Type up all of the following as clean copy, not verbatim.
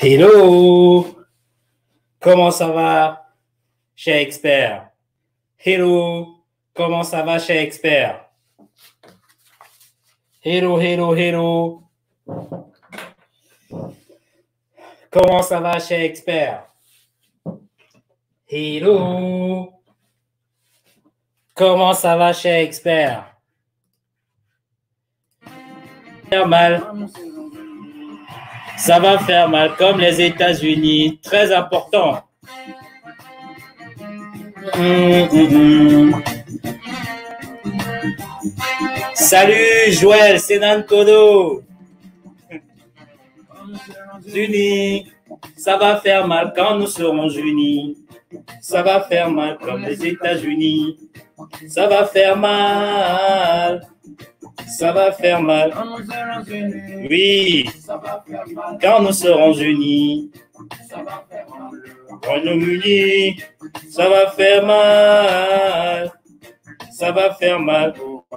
Hello, comment ça va, cher expert? Hello, comment ça va, cher expert? Hello, hello, hello. Comment ça va, cher expert? Hello. Comment ça va, cher expert? Faire mal. Ça va faire mal, comme les États-Unis. Très important. Salut, Joël, c'est Nankodo. Unis, ça va faire mal quand nous serons unis. Ça va faire mal comme les États-Unis. Ça va faire mal. Ça va faire mal. Oui, quand nous serons unis. Royaume-Uni, ça va faire mal. Ça va faire mal.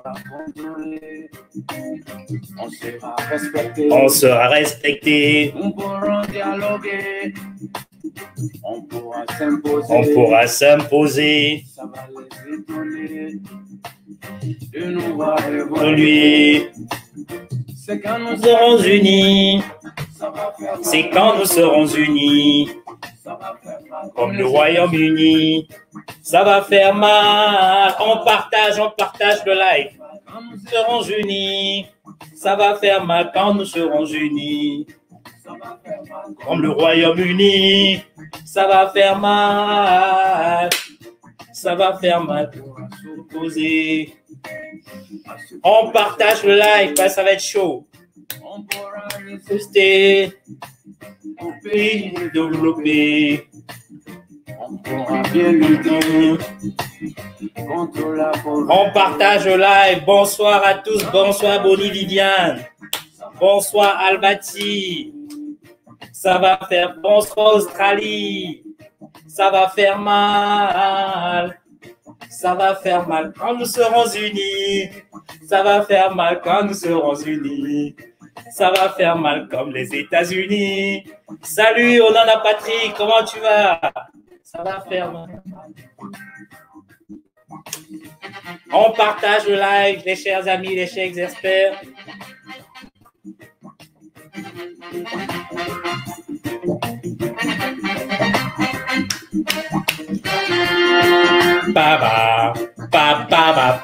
On sera respecté. On pourra dialoguer. On pourra s'imposer. Ça va les étonner. De nous voir évoluer. C'est quand nous serons unis. C'est quand nous serons unis. Comme le Royaume-Uni. Ça va faire mal. On partage le live. Quand nous serons unis. Ça va faire mal quand nous serons unis. Comme le Royaume-Uni. Ça va faire mal. Ça va faire mal pour s'opposer. On partage le live, ça va être chaud. On pourra résister au pays développé. On pourra bien lutter contre la pauvreté. On partage le live. Bonsoir à tous. Bonsoir Bonnie Viviane. Bonsoir Albati. Ça va faire. Bonsoir Australie. Ça va faire mal. Ça va faire mal quand nous serons unis. Ça va faire mal quand nous serons unis. Ça va faire mal comme les États-Unis. Salut, Onana Patrick, comment tu vas? Ça va faire mal. On partage le live, les chers amis, les chers experts. Baba, baba, baba,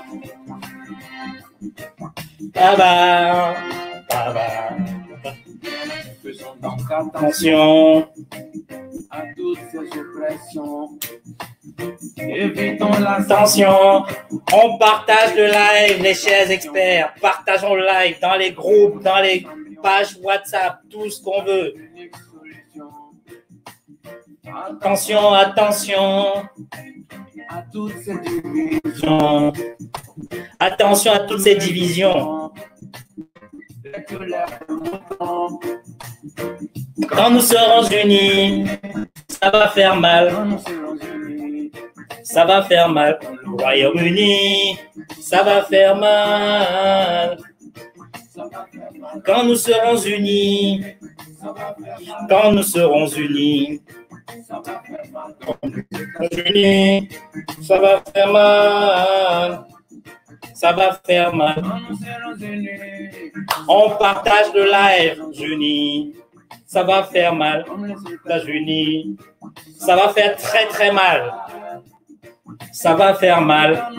baba, baba. Faisons donc attention à toutes ces oppressions. Évitons la tension. On partage le live, les chers experts. Partageons le live dans les groupes, dans les pages WhatsApp, tout ce qu'on veut. Attention, attention à toutes ces divisions. Attention à toutes ces divisions. Quand nous serons unis, ça va faire mal. Ça va faire mal. Au Royaume-Uni, ça va faire mal. Quand nous serons unis, quand nous serons unis, ça va faire mal. Ça va faire mal. On partage le live, unis. Ça va faire mal. Unis. Ça va faire très très mal. Ça va faire mal.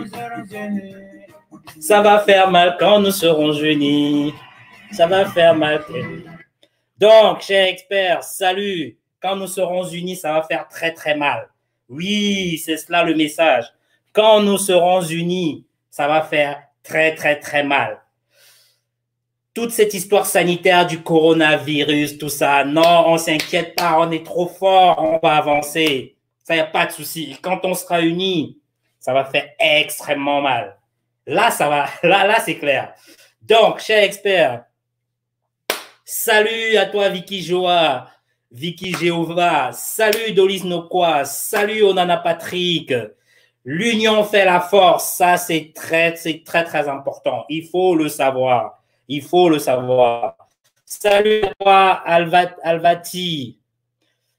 Ça va faire mal quand nous serons unis. Ça va faire mal. Donc, chers experts, salut. Quand nous serons unis, ça va faire très, très mal. Oui, c'est cela le message. Quand nous serons unis, ça va faire très, très, très mal. Toute cette histoire sanitaire du coronavirus, tout ça, non, on ne s'inquiète pas, on est trop fort, on va avancer. Ça, il n'y a pas de souci. Quand on sera unis, ça va faire extrêmement mal. Là, ça va, là, c'est clair. Donc, chers experts, salut à toi, Vicky Joa. Vicky Jéhovah, salut Dolis Nokwa, salut Onana Patrick. L'union fait la force, ça c'est très très important. Il faut le savoir, il faut le savoir. Salut à toi Alvati,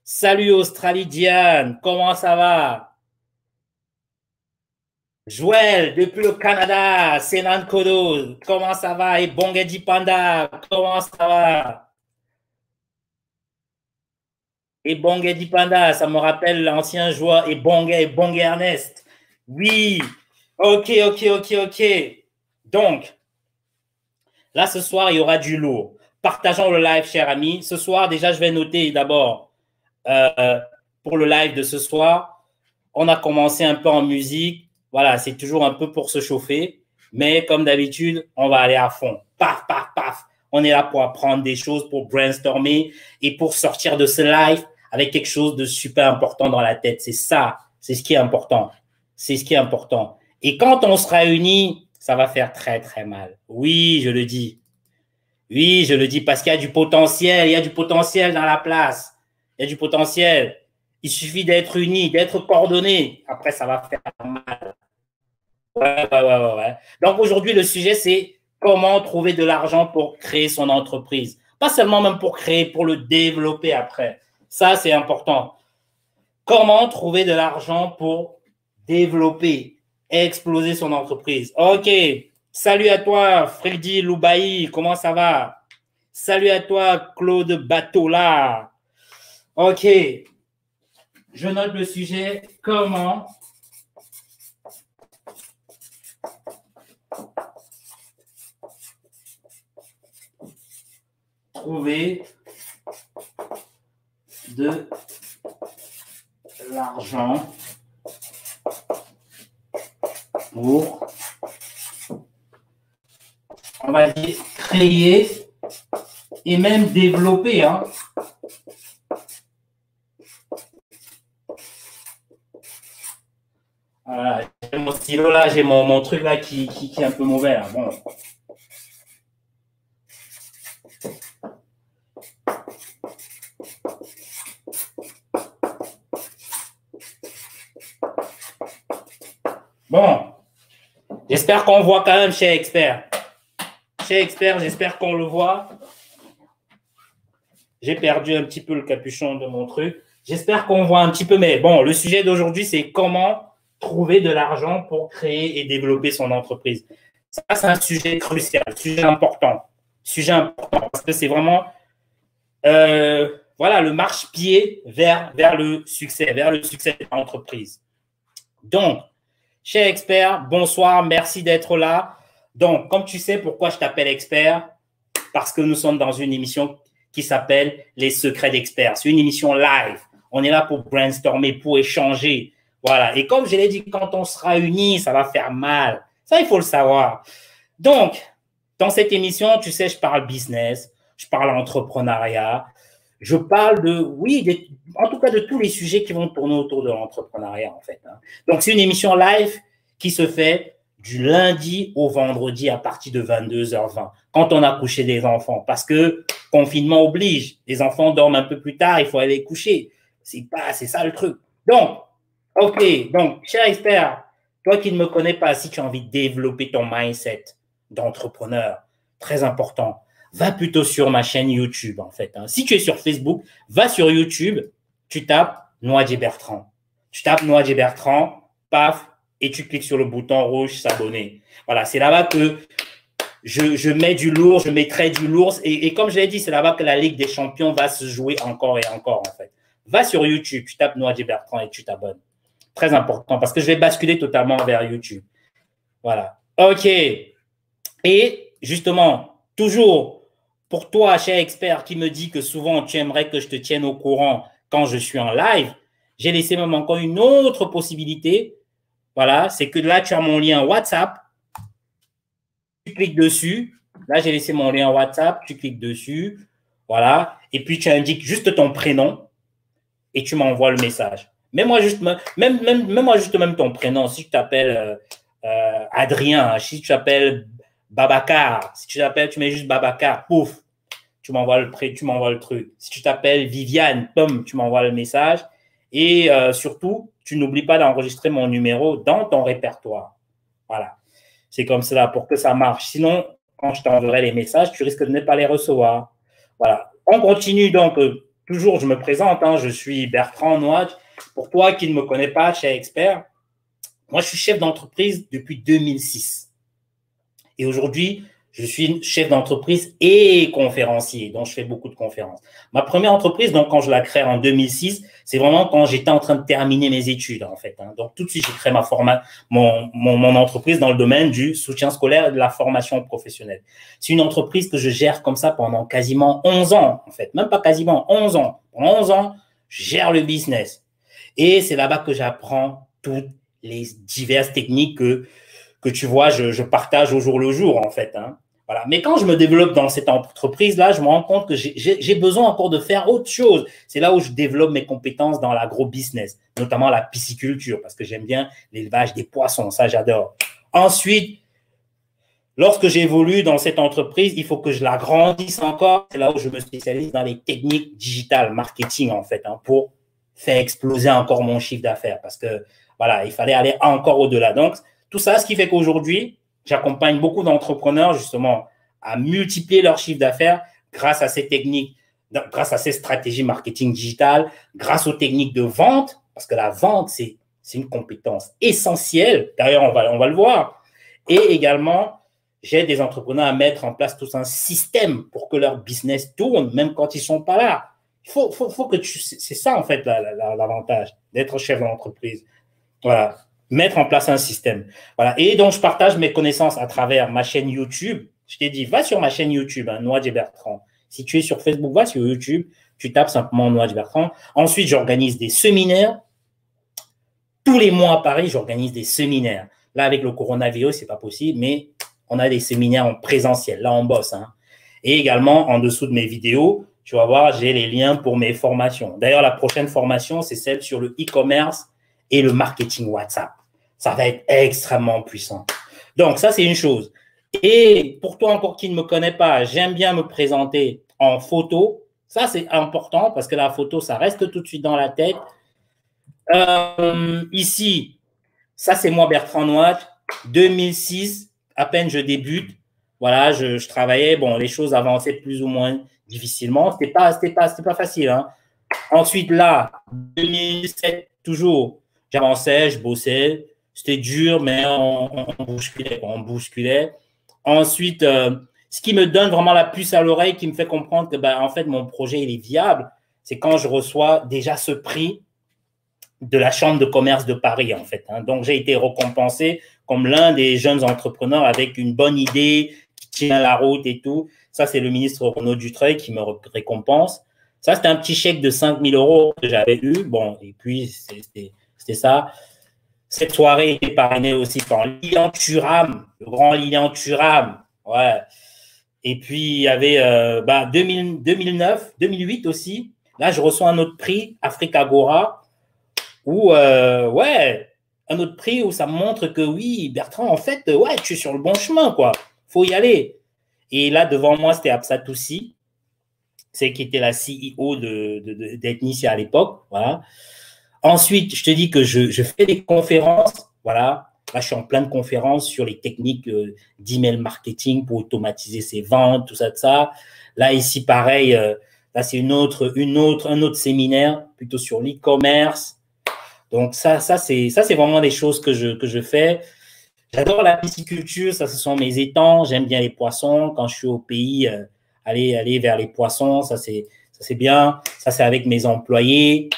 Salut Australie Diane, comment ça va? Joël, depuis le Canada, Sénan Kodo, comment ça va? Et Bongedi Panda, comment ça va? Et Bongedi Panda, ça me rappelle l'ancien joueur et Bongé Ernest. Oui, ok. Donc, là, ce soir, il y aura du lourd. Partageons le live, chers amis. Ce soir, déjà, je vais noter d'abord pour le live de ce soir. On a commencé un peu en musique. Voilà, c'est toujours un peu pour se chauffer. Mais comme d'habitude, on va aller à fond. Paf, paf, paf. On est là pour apprendre des choses, pour brainstormer et pour sortir de ce live avec quelque chose de super important dans la tête. C'est ça, c'est ce qui est important. C'est ce qui est important. Et quand on sera unis, ça va faire très, très mal. Oui, je le dis. Oui, je le dis parce qu'il y a du potentiel. Il y a du potentiel dans la place. Il y a du potentiel. Il suffit d'être unis, d'être coordonnés. Après, ça va faire mal. Ouais. Donc, aujourd'hui, le sujet, c'est comment trouver de l'argent pour créer son entreprise. Pas seulement même pour créer, pour le développer après. Ça, c'est important. Comment trouver de l'argent pour développer, exploser son entreprise. OK. Salut à toi, Freddy Loubaï. Comment ça va? Salut à toi, Claude Batola. OK. Je note le sujet. Comment trouver de l'argent pour, on va dire, créer et même développer. Hein. Voilà, j'ai mon stylo là, j'ai mon truc là qui est un peu mauvais. Là. Bon. Bon, j'espère qu'on voit quand même chez Expert. Chez Expert, j'espère qu'on le voit. J'ai perdu un petit peu le capuchon de mon truc. J'espère qu'on voit un petit peu, mais bon, le sujet d'aujourd'hui, c'est comment trouver de l'argent pour créer et développer son entreprise. Ça, c'est un sujet crucial, sujet important parce que c'est vraiment voilà, le marchepied vers le succès de l'entreprise. Donc, cher expert, bonsoir, merci d'être là. Donc, comme tu sais pourquoi je t'appelle expert, parce que nous sommes dans une émission qui s'appelle Les Secrets d'Experts. C'est une émission live. On est là pour brainstormer, pour échanger. Voilà. Et comme je l'ai dit, quand on sera unis, ça va faire mal. Ça, il faut le savoir. Donc, dans cette émission, tu sais, je parle business, je parle entrepreneuriat, je parle en tout cas de tous les sujets qui vont tourner autour de l'entrepreneuriat, en fait. Hein. Donc, c'est une émission live qui se fait du lundi au vendredi à partir de 22h20, quand on a couché des enfants. Parce que confinement oblige, les enfants dorment un peu plus tard, il faut aller coucher. C'est ça le truc. Donc, OK, donc, cher expert, toi qui ne me connais pas, si tu as envie de développer ton mindset d'entrepreneur, très important, va plutôt sur ma chaîne YouTube, en fait. Hein. Si tu es sur Facebook, va sur YouTube, tu tapes Noadje Bertrand. Tu tapes Noadje Bertrand, paf, et tu cliques sur le bouton rouge s'abonner. Voilà, c'est là-bas que je mets du lourd, je mettrai du lourd. Et comme je l'ai dit, c'est là-bas que la Ligue des Champions va se jouer encore et encore, en fait. Va sur YouTube, tu tapes Noadje Bertrand et tu t'abonnes. Très important, parce que je vais basculer totalement vers YouTube. Voilà. OK. Et justement, toujours, pour toi, cher expert, qui me dit que souvent, tu aimerais que je te tienne au courant quand je suis en live, j'ai laissé même encore une autre possibilité. Voilà, c'est que là, tu as mon lien WhatsApp. Tu cliques dessus. Là, j'ai laissé mon lien WhatsApp. Tu cliques dessus. Voilà. Et puis, tu indiques juste ton prénom et tu m'envoies le message. Mets-moi juste même ton prénom. Si tu t'appelles Adrien, si tu t'appelles Babacar, si tu t'appelles, tu mets juste Babacar, pouf, tu m'envoies le truc. Si tu t'appelles Viviane, pom, tu m'envoies le message. Et surtout, tu n'oublies pas d'enregistrer mon numéro dans ton répertoire. Voilà. C'est comme cela pour que ça marche. Sinon, quand je t'enverrai les messages, tu risques de ne pas les recevoir. Voilà. On continue donc toujours, je me présente, hein, je suis Bertrand Nouadj. Pour toi qui ne me connais pas, cher expert, moi, je suis chef d'entreprise depuis 2006. Et aujourd'hui, je suis chef d'entreprise et conférencier, donc je fais beaucoup de conférences. Ma première entreprise, donc quand je la crée en 2006, c'est vraiment quand j'étais en train de terminer mes études, en fait. Hein. Donc tout de suite, j'ai créé mon entreprise dans le domaine du soutien scolaire et de la formation professionnelle. C'est une entreprise que je gère comme ça pendant quasiment 11 ans, en fait. Même pas quasiment, 11 ans. Pendant 11 ans, je gère le business. Et c'est là-bas que j'apprends toutes les diverses techniques que tu vois, je partage au jour le jour, en fait. Hein. Voilà. Mais quand je me développe dans cette entreprise-là, je me rends compte que j'ai besoin encore de faire autre chose. C'est là où je développe mes compétences dans l'agro-business, notamment la pisciculture, parce que j'aime bien l'élevage des poissons. Ça, j'adore. Ensuite, lorsque j'évolue dans cette entreprise, il faut que je l'agrandisse encore. C'est là où je me spécialise dans les techniques digitales, marketing, en fait, hein, pour faire exploser encore mon chiffre d'affaires. Parce que, voilà, il fallait aller encore au-delà. Donc, tout ça, ce qui fait qu'aujourd'hui, j'accompagne beaucoup d'entrepreneurs justement à multiplier leur chiffre d'affaires grâce à ces techniques, grâce à ces stratégies marketing digitales, grâce aux techniques de vente, parce que la vente, c'est une compétence essentielle. D'ailleurs, on va le voir. Et également, j'aide des entrepreneurs à mettre en place tout un système pour que leur business tourne, même quand ils ne sont pas là. Il faut que c'est ça, en fait, l'avantage d'être chef d'entreprise. Voilà. Mettre en place un système. Voilà. Et donc, je partage mes connaissances à travers ma chaîne YouTube. Je t'ai dit, va sur ma chaîne YouTube, hein, Nouadj Bertrand. Si tu es sur Facebook, va sur YouTube, tu tapes simplement Nouadj Bertrand. Ensuite, j'organise des séminaires. Tous les mois à Paris, j'organise des séminaires. Là, avec le coronavirus, c'est pas possible, mais on a des séminaires en présentiel. Là, on bosse. Hein. Et également, en dessous de mes vidéos, tu vas voir, j'ai les liens pour mes formations. D'ailleurs, la prochaine formation, c'est celle sur le e-commerce et le marketing WhatsApp. Ça va être extrêmement puissant. Donc, ça, c'est une chose. Et pour toi encore qui ne me connais pas, j'aime bien me présenter en photo. Ça, c'est important parce que la photo, ça reste tout de suite dans la tête. Ici, ça, c'est moi, Bertrand Nouadj. 2006, à peine je débute. Voilà, je travaillais. Bon, les choses avançaient plus ou moins difficilement. C'était pas facile. Hein. Ensuite, là, 2007, toujours, j'avançais, je bossais. C'était dur, mais on bousculait. Ensuite, ce qui me donne vraiment la puce à l'oreille, qui me fait comprendre que, en fait, mon projet, il est viable, c'est quand je reçois déjà ce prix de la Chambre de commerce de Paris, en fait. Hein. Donc, j'ai été récompensé comme l'un des jeunes entrepreneurs avec une bonne idée, qui tient la route et tout. Ça, c'est le ministre Renaud Dutreuil qui me récompense. Ça, c'était un petit chèque de 5 000 € que j'avais eu. Bon, et puis, c'était ça. Cette soirée était parrainée aussi par Lilian Thuram, le grand Lilian Thuram. Ouais. Et puis, il y avait 2009, 2008 aussi. Là, je reçois un autre prix, Africa Agora, où, un autre prix où ça me montre que oui, Bertrand, en fait, ouais, tu es sur le bon chemin, quoi. Faut y aller. Et là, devant moi, c'était Absatoussi, c'est qui était la CEO d'Ethnicia à l'époque. Voilà. Ensuite, je te dis que je fais des conférences. Voilà. Là, je suis en plein de conférences sur les techniques d'email marketing pour automatiser ses ventes, tout ça, de ça. Là, ici, pareil, là, c'est un autre séminaire, plutôt sur l'e-commerce. Donc, ça, c'est vraiment des choses que je fais. J'adore la pisciculture, ça, ce sont mes étangs. J'aime bien les poissons. Quand je suis au pays, aller vers les poissons, ça, c'est bien. Ça, c'est avec mes employés.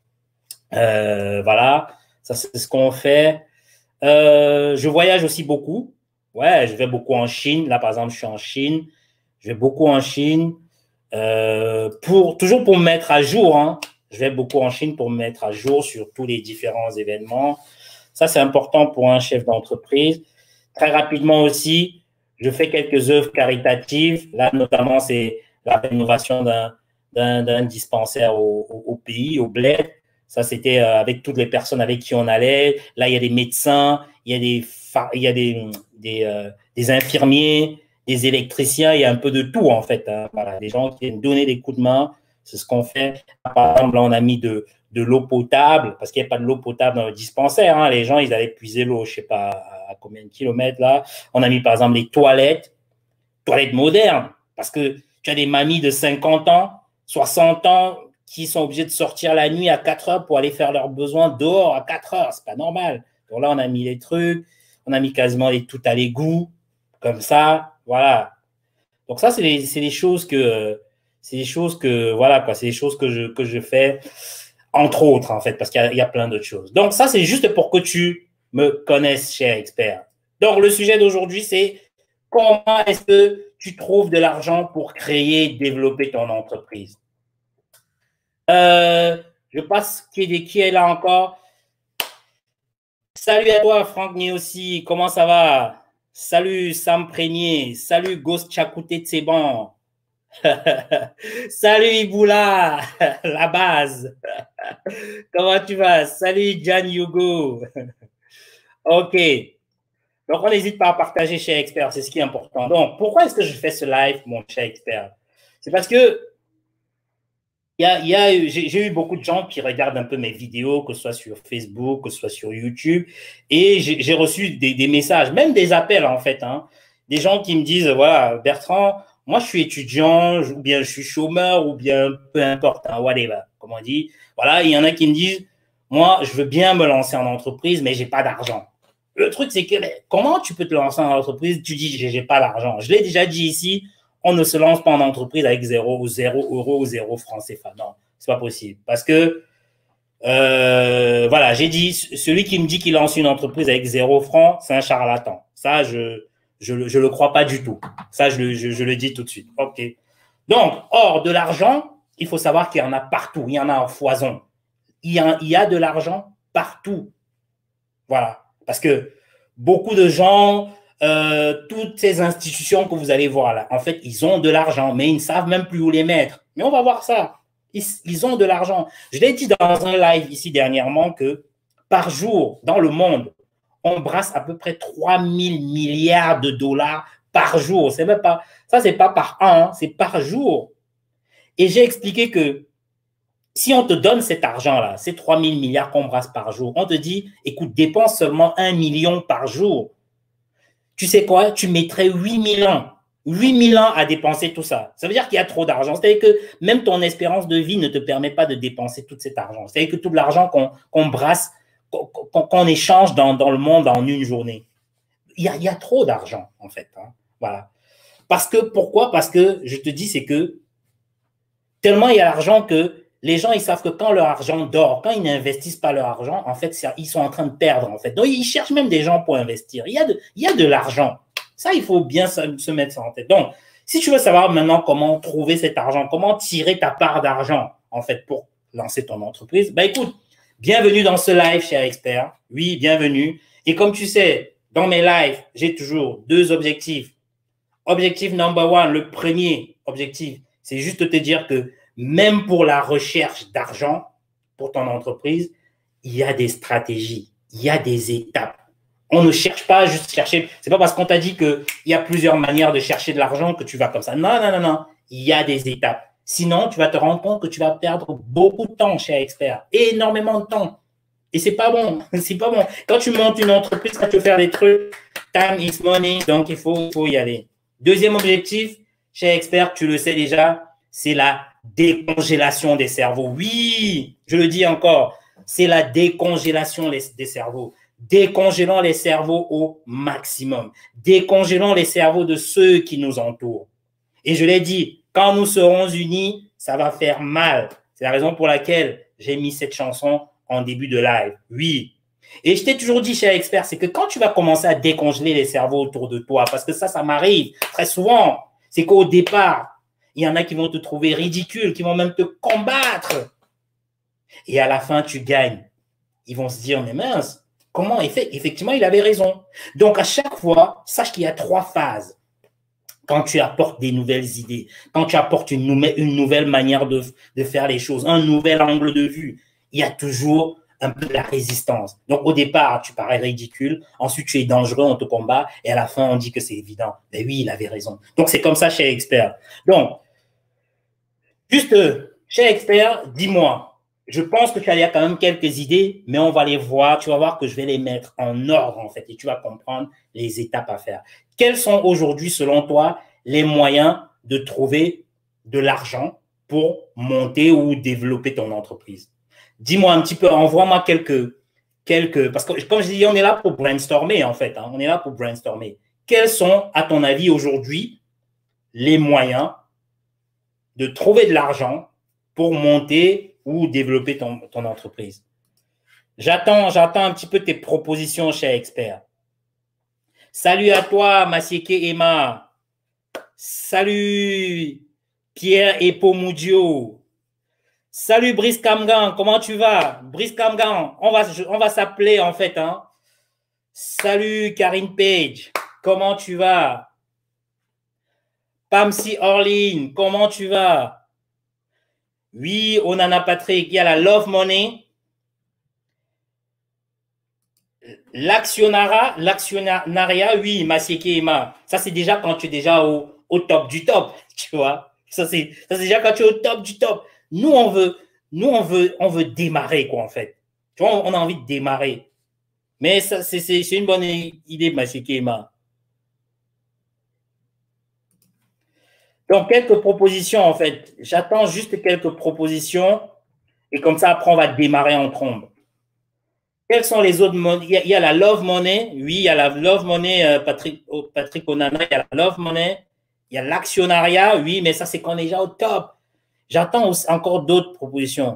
Voilà, ça, c'est ce qu'on fait. Je voyage aussi beaucoup. Ouais, je vais beaucoup en Chine. Là, par exemple, je suis en Chine. Je vais beaucoup en Chine. Toujours pour me mettre à jour. Hein. Je vais beaucoup en Chine pour me mettre à jour sur tous les différents événements. Ça, c'est important pour un chef d'entreprise. Très rapidement aussi, je fais quelques œuvres caritatives. Là, notamment, c'est la rénovation d'un dispensaire au pays, au bled. Ça, c'était avec toutes les personnes avec qui on allait. Là, il y a des médecins, il y a des infirmiers, des électriciens, il y a un peu de tout, en fait. Hein. Voilà, des gens qui viennent donner des coups de main. C'est ce qu'on fait. Par exemple, là, on a mis de l'eau potable, parce qu'il n'y a pas de l'eau potable dans le dispensaire. Hein. Les gens, ils allaient puiser l'eau, je ne sais pas à combien de kilomètres, là. On a mis, par exemple, les toilettes modernes, parce que tu as des mamies de 50 ans, 60 ans, qui sont obligés de sortir la nuit à 4 heures pour aller faire leurs besoins dehors à 4 heures. C'est pas normal. Donc là, on a mis les trucs, on a mis quasiment tout à l'égout, comme ça, voilà. Donc ça, c'est les choses que, voilà, quoi, c'est les choses que je fais, entre autres, en fait, parce qu'il y a plein d'autres choses. Donc ça, c'est juste pour que tu me connaisses, cher expert. Donc le sujet d'aujourd'hui, c'est comment est-ce que tu trouves de l'argent pour créer, développer ton entreprise. Je passe, qui est là encore? Salut à toi, Franck Niossi, comment ça va? Salut Sam Prégnier, salut Ghost Chakouté Tseban. Salut Iboula, la base. Comment tu vas? Salut Jan Yugo. Ok. Donc, on n'hésite pas à partager, cher expert, c'est ce qui est important. Donc, pourquoi est-ce que je fais ce live, mon cher expert? C'est parce que j'ai eu beaucoup de gens qui regardent un peu mes vidéos, que ce soit sur Facebook, que ce soit sur YouTube, et j'ai reçu des messages, même des appels en fait, hein, des gens qui me disent, voilà, Bertrand, moi je suis étudiant, ou bien je suis chômeur, ou bien peu importe, hein, whatever, comme on dit. Voilà, il y en a qui me disent, moi je veux bien me lancer en entreprise, mais j'ai pas d'argent. Le truc, c'est que comment tu peux te lancer en entreprise? Tu dis, j'ai pas d'argent. Je l'ai déjà dit ici, on ne se lance pas en entreprise avec 0 euros ou 0 francs CFA. Non, c'est pas possible. Parce que, voilà, j'ai dit, celui qui me dit qu'il lance une entreprise avec 0 francs, c'est un charlatan. Ça, je le crois pas du tout. Ça, je le dis tout de suite. OK. Donc, hors de l'argent, il faut savoir qu'il y en a partout. Il y en a en foison. Il y a de l'argent partout. Voilà. Parce que beaucoup de gens, toutes ces institutions que vous allez voir là, en fait, ils ont de l'argent, mais ils ne savent même plus où les mettre. Mais on va voir ça. Ils ont de l'argent. Je l'ai dit dans un live ici dernièrement que par jour, dans le monde, on brasse à peu près 3000 milliards de dollars par jour. C'est même pas, ça, c'est pas par an, hein, c'est par jour. Et j'ai expliqué que si on te donne cet argent-là, ces 3000 milliards qu'on brasse par jour, on te dit, écoute, dépense seulement 1 million par jour. Tu sais quoi? Tu mettrais 8000 ans. 8000 ans à dépenser tout ça. Ça veut dire qu'il y a trop d'argent. C'est-à-dire que même ton espérance de vie ne te permet pas de dépenser tout cet argent. C'est-à-dire que tout l'argent qu'on brasse, qu'on échange dans le monde en une journée. Il y a trop d'argent, en fait. Hein. Voilà. Pourquoi? Parce que, je te dis, c'est que tellement il y a l'argent que les gens, ils savent que quand leur argent dort, quand ils n'investissent pas leur argent, en fait, ils sont en train de perdre, en fait. Donc, ils cherchent même des gens pour investir. Il y a de l'argent. Ça, il faut bien se mettre ça en tête. Donc, si tu veux savoir maintenant comment trouver cet argent, comment tirer ta part d'argent, en fait, pour lancer ton entreprise, bah, écoute, bienvenue dans ce live, cher expert. Oui, bienvenue. Et comme tu sais, dans mes lives, j'ai toujours 2 objectifs. Objectif number 1, le premier objectif, c'est juste te dire que même pour la recherche d'argent pour ton entreprise, il y a des stratégies, il y a des étapes. On ne cherche pas juste chercher. C'est pas parce qu'on t'a dit qu'il y a plusieurs manières de chercher de l'argent que tu vas comme ça. Non, non, non, non. Il y a des étapes. Sinon, tu vas te rendre compte que tu vas perdre beaucoup de temps, cher expert. Énormément de temps. Et c'est pas bon. C'est pas bon. Quand tu montes une entreprise, quand tu veux faire des trucs, time is money. Donc, il faut y aller. Deuxième objectif, cher expert, tu le sais déjà, c'est la décongélation des cerveaux. Oui, je le dis encore, c'est la décongélation des cerveaux. Décongélons les cerveaux au maximum. Décongélons les cerveaux de ceux qui nous entourent. Et je l'ai dit, quand nous serons unis, ça va faire mal. C'est la raison pour laquelle j'ai mis cette chanson en début de live. Oui. Et je t'ai toujours dit, cher expert, c'est que quand tu vas commencer à décongeler les cerveaux autour de toi, parce que ça m'arrive très souvent, c'est qu'au départ, il y en a qui vont te trouver ridicule, qui vont même te combattre. Et à la fin, tu gagnes. Ils vont se dire, mais mince, comment il fait? Effectivement, il avait raison. Donc, à chaque fois, sache qu'il y a 3 phases. Quand tu apportes des nouvelles idées, quand tu apportes une nouvelle manière de faire les choses, un nouvel angle de vue, il y a toujours un peu de la résistance. Donc, au départ, tu parais ridicule. Ensuite, tu es dangereux, on te combat. Et à la fin, on dit que c'est évident. Mais oui, il avait raison. Donc, c'est comme ça chez Expert. Donc, juste, chez Expert, dis-moi, je pense que tu as quand même quelques idées, mais on va les voir. Tu vas voir que je vais les mettre en ordre, en fait, et tu vas comprendre les étapes à faire. Quels sont aujourd'hui, selon toi, les moyens de trouver de l'argent pour monter ou développer ton entreprise? Dis-moi un petit peu, envoie-moi quelques... Parce que, comme je dis, on est là pour brainstormer, en fait. Hein, on est là pour brainstormer. Quels sont, à ton avis, aujourd'hui, les moyens de trouver de l'argent pour monter ou développer ton entreprise? J'attends un petit peu tes propositions, cher expert. Salut à toi, Masieke Emma. Salut, Pierre Epomoudio. Salut, Brice Kamgan. Comment tu vas? Brice Kamgan, on va s'appeler, en fait. Hein. Salut, Karine Page. Comment tu vas? Pamsi Orline, comment tu vas? Oui, Onana Patrick, il y a la Love Money. L'actionnariat, oui, Masieke Emma. Ça, c'est déjà quand tu es déjà au top du top, tu vois. Ça, c'est déjà quand tu es au top du top. Nous, on veut démarrer, quoi, en fait. Tu vois, on a envie de démarrer. Mais ça, c'est une bonne idée, Masieke Emma. Donc, quelques propositions, en fait. J'attends juste quelques propositions et comme ça, après, on va démarrer en trombe. Quels sont les autres monnaies? Il y a la Love Money. Oui, il y a la Love Money, Patrick Onana. Il y a la Love Money. Il y a l'actionnariat. Oui, mais ça, c'est quand on est déjà au top. J'attends encore d'autres propositions.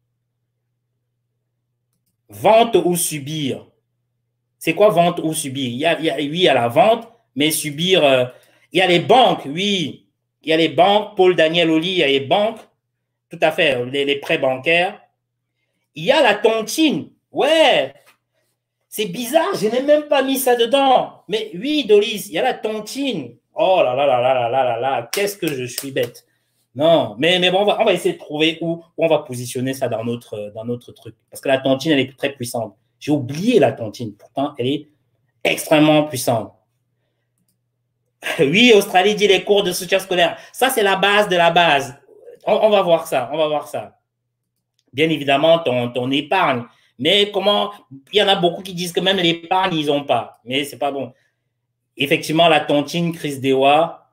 Vente ou subir? C'est quoi vente ou subir? Oui, il y a la vente, mais subir. Il y a les banques, oui. Il y a les banques. Paul Daniel Oli, il y a les banques. Tout à fait, les prêts bancaires. Il y a la tontine. Ouais, c'est bizarre, je n'ai même pas mis ça dedans. Mais oui, Dolis, il y a la tontine. Oh là là là là là là là là, qu'est-ce que je suis bête. Non, mais bon, on va essayer de trouver où on va positionner ça dans notre truc. Parce que la tontine, elle est très puissante. J'ai oublié la tontine, pourtant, elle est extrêmement puissante. Oui, Australie dit les cours de soutien scolaire. Ça, c'est la base de la base. On va voir ça, on va voir ça. Bien évidemment, ton épargne. Mais comment, il y en a beaucoup qui disent que même l'épargne, ils n'ont pas. Mais c'est pas bon. Effectivement, la tontine, Chris Dewa.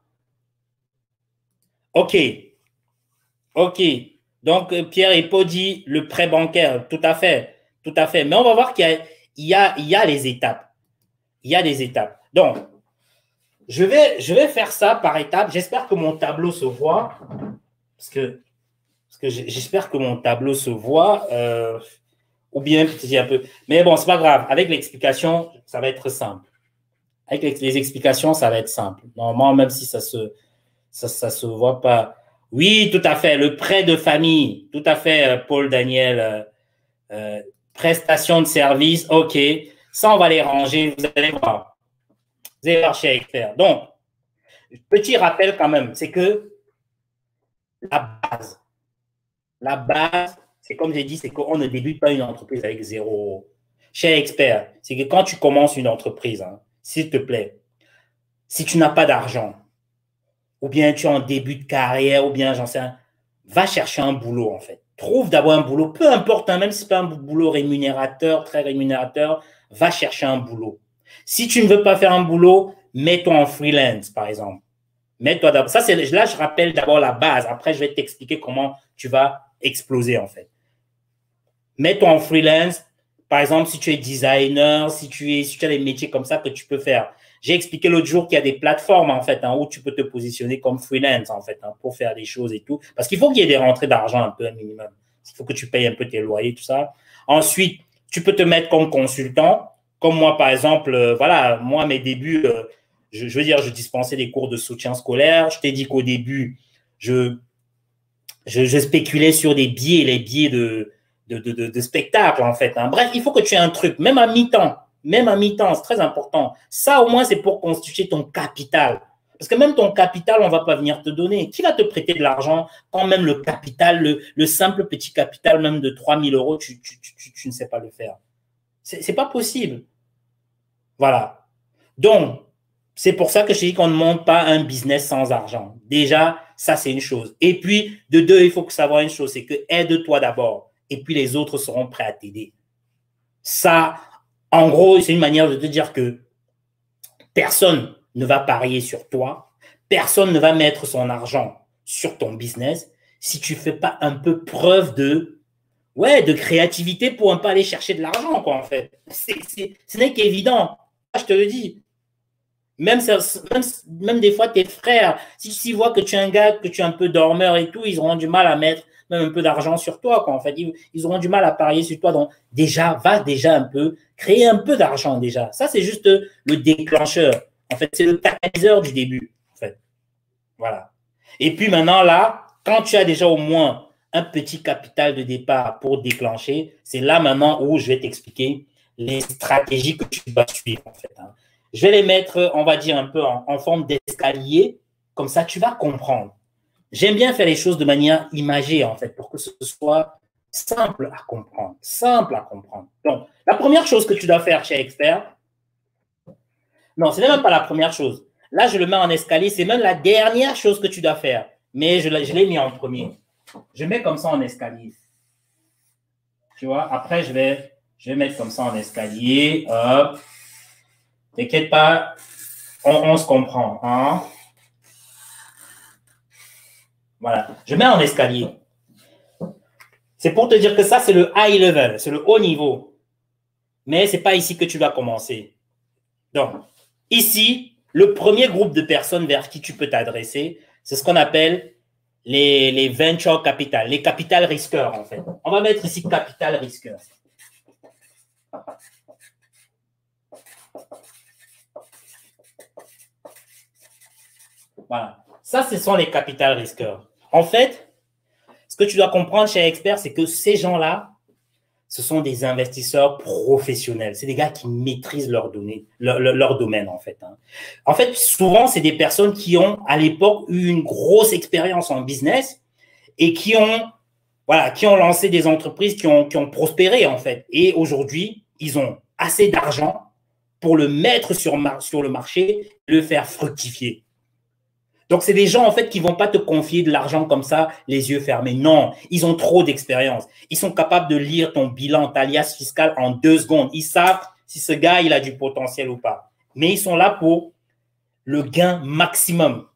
OK. OK. Donc, Pierre Epo dit le prêt bancaire. Tout à fait. Tout à fait. Mais on va voir qu'il y a les étapes. Il y a des étapes. Donc, je vais faire ça par étapes. J'espère que mon tableau se voit. Parce que j'espère que mon tableau se voit. Ou bien petit un peu. Mais bon, c'est pas grave. Avec l'explication, ça va être simple. Avec les explications, ça va être simple. Normalement, même si ça se voit pas. Oui, tout à fait. Le prêt de famille. Tout à fait, Paul Daniel. Prestation de service. OK. Ça, on va les ranger. Vous allez voir. Vous allez voir chez Expert. Donc, petit rappel quand même, c'est que la base, c'est comme j'ai dit, c'est qu'on ne débute pas une entreprise avec 0. Cher expert, c'est que quand tu commences une entreprise, hein, s'il te plaît, si tu n'as pas d'argent, ou bien tu es en début de carrière, ou bien j'en sais rien, va chercher un boulot en fait. Trouve d'abord un boulot, peu importe, hein, même si ce n'est pas un boulot rémunérateur, très rémunérateur, va chercher un boulot. Si tu ne veux pas faire un boulot, mets-toi en freelance, par exemple. Mets-toi d'abord. Ça, là, je rappelle d'abord la base. Après, je vais t'expliquer comment tu vas exploser, en fait. Mets-toi en freelance. Par exemple, si tu es designer, si tu as des métiers comme ça que tu peux faire. J'ai expliqué l'autre jour qu'il y a des plateformes, en fait, hein, où tu peux te positionner comme freelance, en fait, hein, pour faire des choses et tout. Parce qu'il faut qu'il y ait des rentrées d'argent un peu, un minimum. Il faut que tu payes un peu tes loyers, tout ça. Ensuite, tu peux te mettre comme consultant. Comme moi, par exemple, voilà, moi, mes débuts, je veux dire, je dispensais des cours de soutien scolaire. Je t'ai dit qu'au début, je spéculais sur des billets, les billets de spectacle, en fait. Hein. Bref, il faut que tu aies un truc, même à mi-temps. Même à mi-temps, c'est très important. Ça, au moins, c'est pour constituer ton capital. Parce que même ton capital, on ne va pas venir te donner. Qui va te prêter de l'argent quand même le capital, le simple petit capital, même de 3 000 euros, tu ne sais pas le faire. C'est pas possible. Voilà. Donc, c'est pour ça que je dis qu'on ne monte pas un business sans argent. Déjà, ça, c'est une chose. Et puis, de deux, il faut que savoir une chose, c'est que aide-toi d'abord. Et puis, les autres seront prêts à t'aider. Ça, en gros, c'est une manière de te dire que personne ne va parier sur toi. Personne ne va mettre son argent sur ton business. si tu ne fais pas un peu preuve de créativité pour un peu aller chercher de l'argent, quoi, en fait. Ce n'est qu'évident. Je te le dis. Même des fois, tes frères, s'ils voient que tu es un gars, que tu es un peu dormeur et tout, ils auront du mal à mettre même un peu d'argent sur toi, quoi, en fait. Ils auront du mal à parier sur toi. Donc, va déjà un peu, créer un peu d'argent déjà. Ça, c'est juste le déclencheur. En fait, c'est le catalyseur du début, en fait. Voilà. Et puis maintenant, là, quand tu as déjà au moins un petit capital de départ pour déclencher, c'est là maintenant où je vais t'expliquer les stratégies que tu dois suivre, en fait. Hein. Je vais les mettre, on va dire, un peu en forme d'escalier. Comme ça, tu vas comprendre. J'aime bien faire les choses de manière imagée, en fait, pour que ce soit simple à comprendre. Simple à comprendre. Donc, la première chose que tu dois faire chez Expert, non, ce n'est même pas la première chose. Là, je le mets en escalier. C'est même la dernière chose que tu dois faire. Mais je l'ai mis en premier. Je mets comme ça en escalier. Tu vois, après, je vais mettre comme ça en escalier. Hop. T'inquiète pas, on se comprend. Hein? Voilà. Je mets en escalier. C'est pour te dire que ça, c'est le high level. C'est le haut niveau. Mais ce n'est pas ici que tu vas commencer. Donc, ici, le premier groupe de personnes vers qui tu peux t'adresser, c'est ce qu'on appelle les venture capital, les capital risqueurs, en fait. On va mettre ici capital risqueur. Voilà. Ça, ce sont les capital risqueurs. En fait, ce que tu dois comprendre chez Expert, c'est que ces gens-là, ce sont des investisseurs professionnels. C'est des gars qui maîtrisent leur domaine, en fait. Hein. En fait, souvent, c'est des personnes qui ont, à l'époque, eu une grosse expérience en business et qui ont lancé des entreprises qui ont prospéré, en fait. Et aujourd'hui, ils ont assez d'argent pour le mettre sur le marché et le faire fructifier. Donc, c'est des gens, en fait, qui ne vont pas te confier de l'argent comme ça, les yeux fermés. Non, ils ont trop d'expérience. Ils sont capables de lire ton bilan, ta liasse fiscale en 2 secondes. Ils savent si ce gars, il a du potentiel ou pas. Mais ils sont là pour le gain maximum.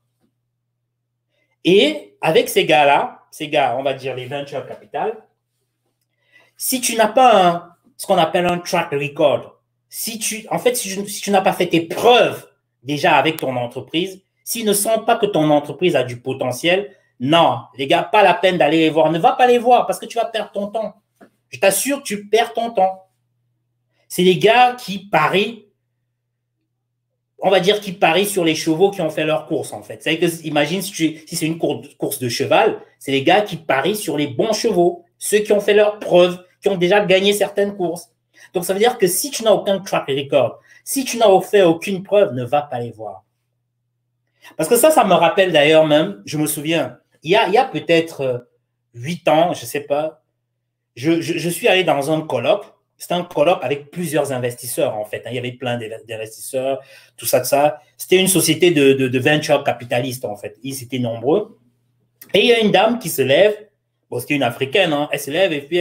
Et avec ces gars, on va dire les venture capital, si tu n'as pas ce qu'on appelle un track record, si tu n'as pas fait tes preuves déjà avec ton entreprise, s'ils ne sentent pas que ton entreprise a du potentiel, non, les gars, pas la peine d'aller les voir. Ne va pas les voir parce que tu vas perdre ton temps. Je t'assure, tu perds ton temps. C'est les gars qui parient, on va dire, qui parient sur les chevaux qui ont fait leur course, en fait. C'est-à-dire que, imagine si c'est une course de cheval, c'est les gars qui parient sur les bons chevaux, ceux qui ont fait leurs preuves, qui ont déjà gagné certaines courses. Donc, ça veut dire que si tu n'as aucun track record, si tu n'as fait aucune preuve, ne va pas les voir. Parce que ça me rappelle d'ailleurs même, je me souviens, il y a peut-être 8 ans, je ne sais pas, je suis allé dans un colloque. C'était un colloque avec plusieurs investisseurs, en fait. Il y avait plein d'investisseurs, tout ça, C'était une société de venture capitalistes, en fait. Ils étaient nombreux. Et il y a une dame qui se lève, bon, c'était une Africaine, hein, elle se lève et puis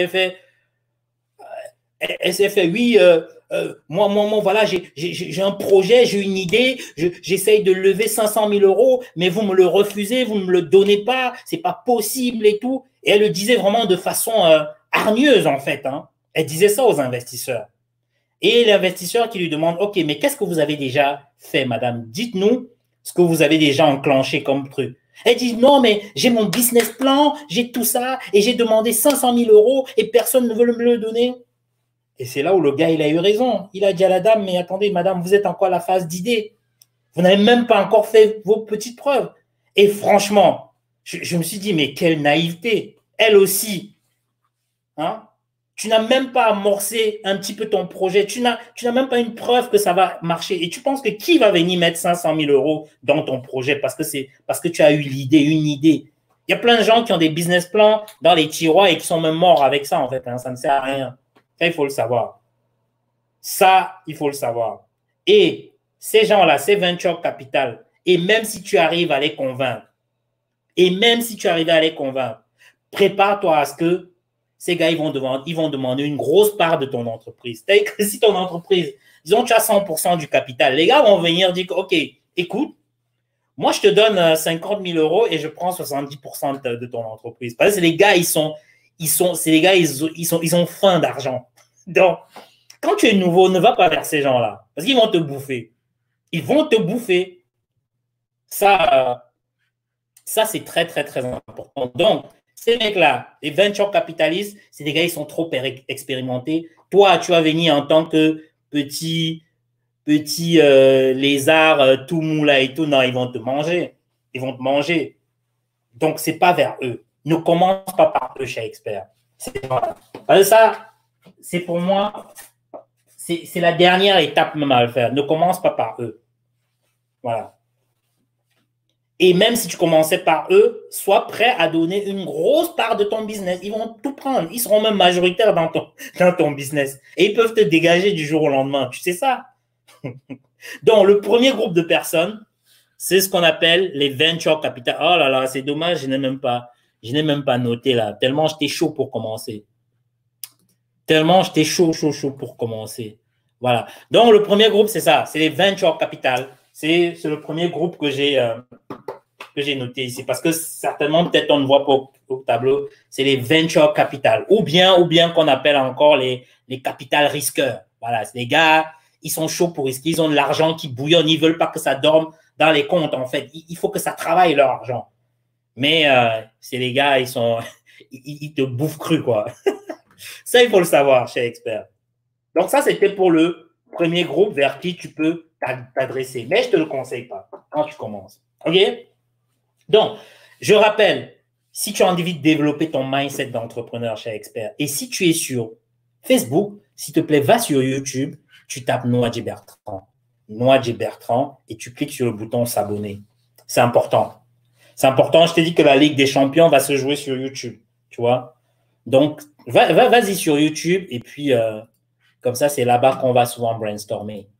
elle s'est fait, oui, moi, voilà, j'ai un projet, j'ai une idée, j'essaye de lever 500 000 euros, mais vous me le refusez, vous ne me le donnez pas, c'est pas possible et tout. Et elle le disait vraiment de façon hargneuse, en fait. Hein. Elle disait ça aux investisseurs. Et l'investisseur qui lui demande, OK, mais qu'est-ce que vous avez déjà fait, madame? Dites-nous ce que vous avez déjà enclenché comme truc. Elle dit, non, mais j'ai mon business plan, j'ai tout ça, et j'ai demandé 500 000 euros et personne ne veut me le donner. Et c'est là où le gars, il a eu raison. Il a dit à la dame, mais attendez, madame, vous êtes encore à la phase d'idée. Vous n'avez même pas encore fait vos petites preuves. Et franchement, je me suis dit, mais quelle naïveté. Elle aussi. Hein? Tu n'as même pas amorcé un petit peu ton projet. Tu n'as même pas une preuve que ça va marcher. Et tu penses que qui va venir mettre 500 000 euros dans ton projet parce que tu as eu l'idée, une idée. Il y a plein de gens qui ont des business plans dans les tiroirs et qui sont même morts avec ça, en fait. Hein. Ça ne sert à rien. Ça, il faut le savoir. Ça, il faut le savoir. Et ces gens-là, ces venture capital, et même si tu arrives à les convaincre, prépare-toi à ce que ces gars, ils vont demander une grosse part de ton entreprise. C'est-à-dire que si ton entreprise, disons, tu as 100% du capital, les gars vont venir dire, OK, écoute, Moi, je te donne 50 000 euros et je prends 70% de ton entreprise. Parce que les gars, ils ont faim d'argent. Donc, quand tu es nouveau, ne va pas vers ces gens-là. Parce qu'ils vont te bouffer. Ils vont te bouffer. Ça, c'est très, très, très important. Donc, ces mecs-là, les venture capitalistes, c'est des gars, ils sont trop expérimentés. Toi, tu vas venir en tant que petit lézard tout mou là et tout. Non, ils vont te manger. Ils vont te manger. Donc, ce n'est pas vers eux. Ne commence pas par eux chez Expert. Ça, c'est pour moi, c'est la dernière étape même à le faire. Ne commence pas par eux. Voilà. Et même si tu commençais par eux, sois prêt à donner une grosse part de ton business. Ils vont tout prendre. Ils seront même majoritaires dans ton business. Et ils peuvent te dégager du jour au lendemain. Tu sais ça? Donc, le premier groupe de personnes, c'est ce qu'on appelle les venture capital. Oh là là, c'est dommage, je n'ai même pas noté là. Tellement j'étais chaud pour commencer. Tellement j'étais chaud pour commencer. Voilà. Donc, le premier groupe, c'est ça. C'est les venture capital. C'est le premier groupe que j'ai noté ici. Parce que certainement, peut-être on ne voit pas au tableau. C'est les venture capital. Ou bien qu'on appelle encore les capital risqueurs. Voilà. C'est les gars, ils sont chauds pour risquer. Ils ont de l'argent qui bouillonne. Ils ne veulent pas que ça dorme dans les comptes, en fait. Il faut que ça travaille leur argent. Mais c'est les gars, ils te bouffent cru, quoi. Ça, il faut le savoir chez Expert. Donc, ça, c'était pour le premier groupe vers qui tu peux t'adresser. Mais je ne te le conseille pas quand tu commences. OK? Donc, je rappelle, si tu as envie de développer ton mindset d'entrepreneur chez Expert et si tu es sur Facebook, s'il te plaît, va sur YouTube, tu tapes Noadji Bertrand. Noadji Bertrand et tu cliques sur le bouton s'abonner. C'est important. C'est important. Je t'ai dit que la Ligue des Champions va se jouer sur YouTube. Tu vois? Donc, vas-y sur YouTube et puis comme ça, c'est là-bas qu'on va souvent brainstormer.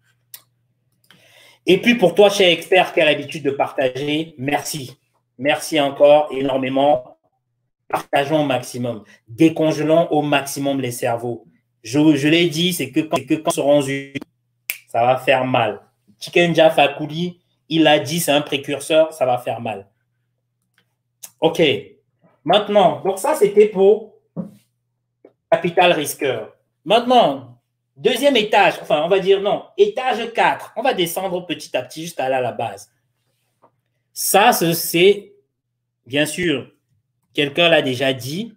Et puis, pour toi, chez Expert, qui a l'habitude de partager, merci. Merci encore énormément. Partageons au maximum. Décongelons au maximum les cerveaux. Je l'ai dit, c'est que quand ils seront unis, ça va faire mal. Tikenja Fakouli, il a dit, c'est un précurseur, ça va faire mal. OK. Maintenant, donc ça, c'était pour capital risqueur. Maintenant, deuxième étage, enfin, on va dire non, étage 4. On va descendre petit à petit jusqu'à là, la base. Ça, c'est, bien sûr, quelqu'un l'a déjà dit.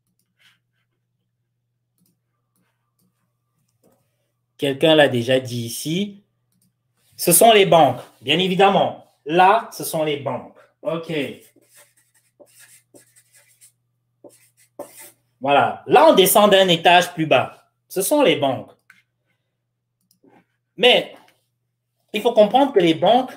Quelqu'un l'a déjà dit ici. Ce sont les banques, bien évidemment. Là, ce sont les banques. OK. Voilà. Là, on descend d'un étage plus bas. Ce sont les banques. Mais il faut comprendre que les banques,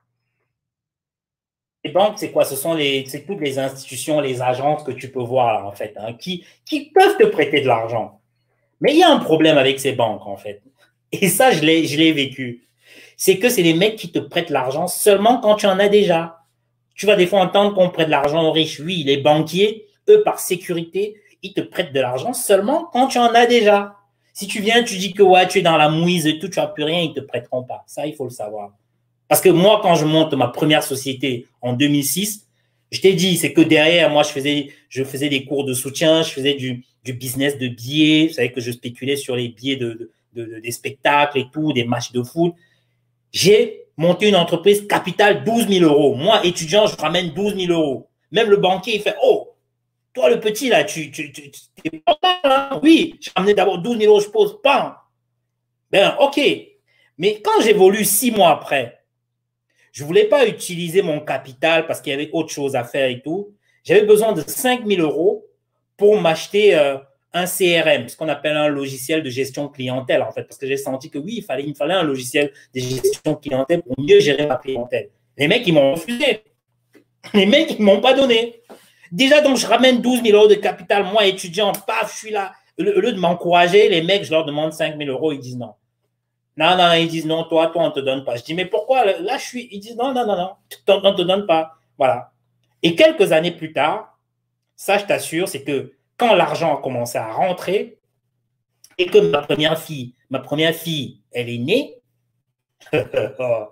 c'est quoi? C'est toutes les institutions, les agences que tu peux voir, là, en fait, hein, qui peuvent te prêter de l'argent. Mais il y a un problème avec ces banques, en fait. Et ça, je l'ai vécu. C'est que c'est les mecs qui te prêtent l'argent seulement quand tu en as déjà. Tu vas des fois entendre qu'on prête de l'argent aux riches. Oui, les banquiers, eux, par sécurité, ils te prêtent de l'argent seulement quand tu en as déjà. Si tu viens, tu dis que ouais, tu es dans la mouise et tout, tu n'as plus rien, ils ne te prêteront pas. Ça, il faut le savoir. Parce que moi, quand je monte ma première société en 2006, je t'ai dit, c'est que derrière, moi, je faisais des cours de soutien, je faisais du business de billets. Vous savez que je spéculais sur les billets des spectacles et tout, des matchs de foot. J'ai monté une entreprise capitale 12 000 euros. Moi, étudiant, je ramène 12 000 euros. Même le banquier, il fait, oh, toi, le petit, là, tu es pas mal, hein? Oui, j'ai ramené d'abord 12 000 euros, je pose pas. Ben, OK. Mais quand j'évolue 6 mois après, je ne voulais pas utiliser mon capital parce qu'il y avait autre chose à faire et tout. J'avais besoin de 5 000 euros pour m'acheter un CRM, ce qu'on appelle un logiciel de gestion clientèle, en fait, parce que j'ai senti que oui, il me fallait un logiciel de gestion clientèle pour mieux gérer ma clientèle. Les mecs, ils m'ont refusé. Les mecs, ils ne m'ont pas donné. Déjà, donc, je ramène 12 000 euros de capital, moi, étudiant, paf, je suis là. Au lieu de m'encourager, les mecs, je leur demande 5 000 euros, ils disent non. Non, ils disent non, toi, on ne te donne pas. Je dis, mais pourquoi? Là, ils disent non, on ne te donne pas. Voilà. Et quelques années plus tard, ça, je t'assure, c'est que quand l'argent a commencé à rentrer et que ma première fille, elle est née,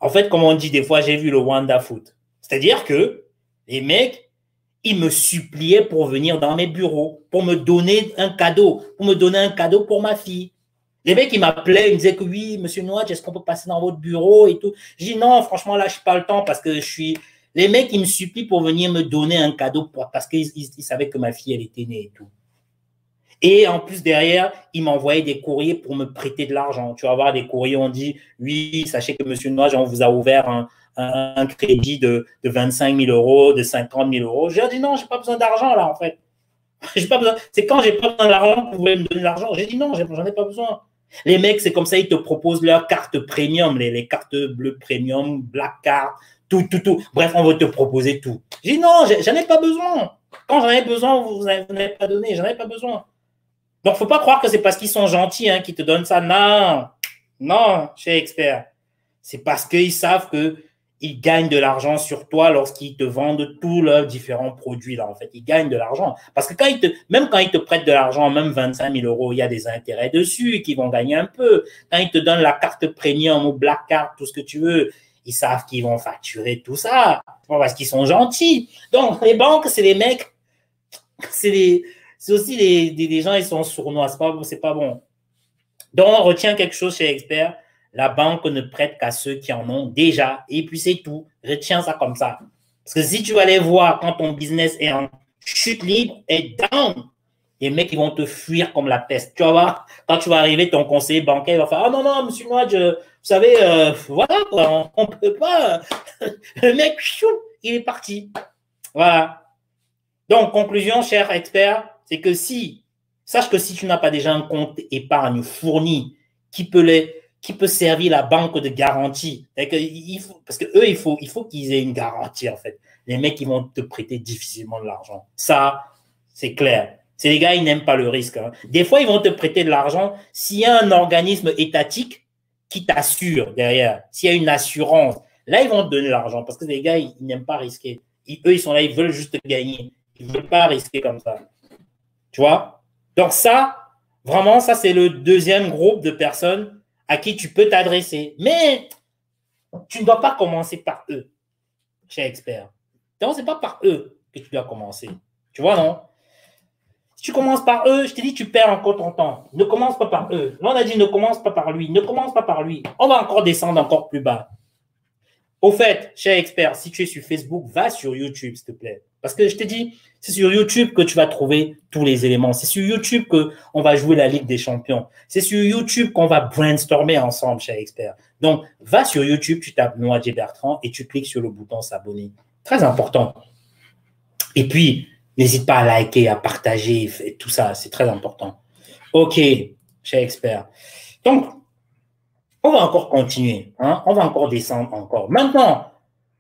En fait, comme on dit des fois, j'ai vu le Wanda Foot. C'est-à-dire que les mecs, ils me suppliaient pour venir dans mes bureaux, pour me donner un cadeau, pour ma fille. Les mecs, ils m'appelaient, ils me disaient que oui, monsieur Noah, est-ce qu'on peut passer dans votre bureau et tout. Je dis non, franchement, là, je n'ai pas le temps parce que je suis. Les mecs, ils me supplient pour venir me donner un cadeau parce qu'ils savaient que ma fille, elle était née et tout. Et en plus, derrière, ils m'envoyaient des courriers pour me prêter de l'argent. Tu vas voir des courriers, on dit oui, sachez que monsieur Noah, on vous a ouvert un crédit de 25 000 euros, de 50 000 euros. Je leur ai dit non, je n'ai pas besoin d'argent là, en fait. J'ai pas besoin. C'est quand j'ai pas besoin d'argent que vous voulez me donner de l'argent. J'ai dit non, j'en ai pas besoin. Les mecs, c'est comme ça, ils te proposent leur carte premium, les cartes bleues premium, black card, tout. Bref, on va te proposer tout. J'ai dit non, j'en ai pas besoin. Quand j'en ai besoin, vous n'avez pas donné, j'en ai pas besoin. Donc, faut pas croire que c'est parce qu'ils sont gentils hein, qu'ils te donnent ça. Non, chez Expert. C'est parce qu'ils savent qu'ils gagnent de l'argent sur toi lorsqu'ils te vendent tous leurs différents produits. Là, en fait, ils gagnent de l'argent. Parce que même quand ils te prêtent de l'argent, même 25 000 euros, il y a des intérêts dessus qui vont gagner un peu. Quand ils te donnent la carte premium ou black card, tout ce que tu veux, ils savent qu'ils vont facturer tout ça. Parce qu'ils sont gentils. Donc, les banques, c'est les mecs, c'est aussi des gens, ils sont sournois. C'est pas bon. Donc, on retient quelque chose chez Expert. La banque ne prête qu'à ceux qui en ont déjà. Et puis, c'est tout. Retiens ça comme ça. Parce que si tu vas aller voir quand ton business est en chute libre et down, les mecs, ils vont te fuir comme la peste. Tu vas voir, quand tu vas arriver, ton conseiller bancaire va faire « Ah non, monsieur Noah, vous savez, voilà, quoi, on ne peut pas. » Le mec, il est parti. Voilà. Donc, conclusion, cher expert, c'est que sache que si tu n'as pas déjà un compte épargne fourni qui peut servir la banque de garantie, parce que eux, il faut qu'ils aient une garantie, en fait. Les mecs, ils vont te prêter difficilement de l'argent. Ça, c'est clair. C'est les gars, ils n'aiment pas le risque. Hein. Des fois, ils vont te prêter de l'argent s'il y a un organisme étatique qui t'assure derrière, s'il y a une assurance. Là, ils vont te donner l'argent parce que les gars, ils n'aiment pas risquer. Eux, ils sont là, ils veulent juste gagner. Ils ne veulent pas risquer comme ça. Tu vois? Donc ça, vraiment, ça, c'est le deuxième groupe de personnes à qui tu peux t'adresser. Mais tu ne dois pas commencer par eux, chez Expert. Donc, ce n'est pas par eux que tu dois commencer. Tu vois, non? Si tu commences par eux, je te dis, tu perds encore ton temps. Ne commence pas par eux. Là, on a dit, ne commence pas par lui. Ne commence pas par lui. On va encore descendre encore plus bas. Au fait, cher expert, si tu es sur Facebook, va sur YouTube, s'il te plaît. Parce que je te dis, c'est sur YouTube que tu vas trouver tous les éléments. C'est sur YouTube qu'on va jouer la Ligue des Champions. C'est sur YouTube qu'on va brainstormer ensemble, cher expert. Donc, va sur YouTube, tu tapes Noah J. Bertrand et tu cliques sur le bouton s'abonner. Très important. Et puis, n'hésite pas à liker, à partager, tout ça, c'est très important. OK, cher expert. Donc, on va encore continuer, hein? On va encore descendre encore. Maintenant,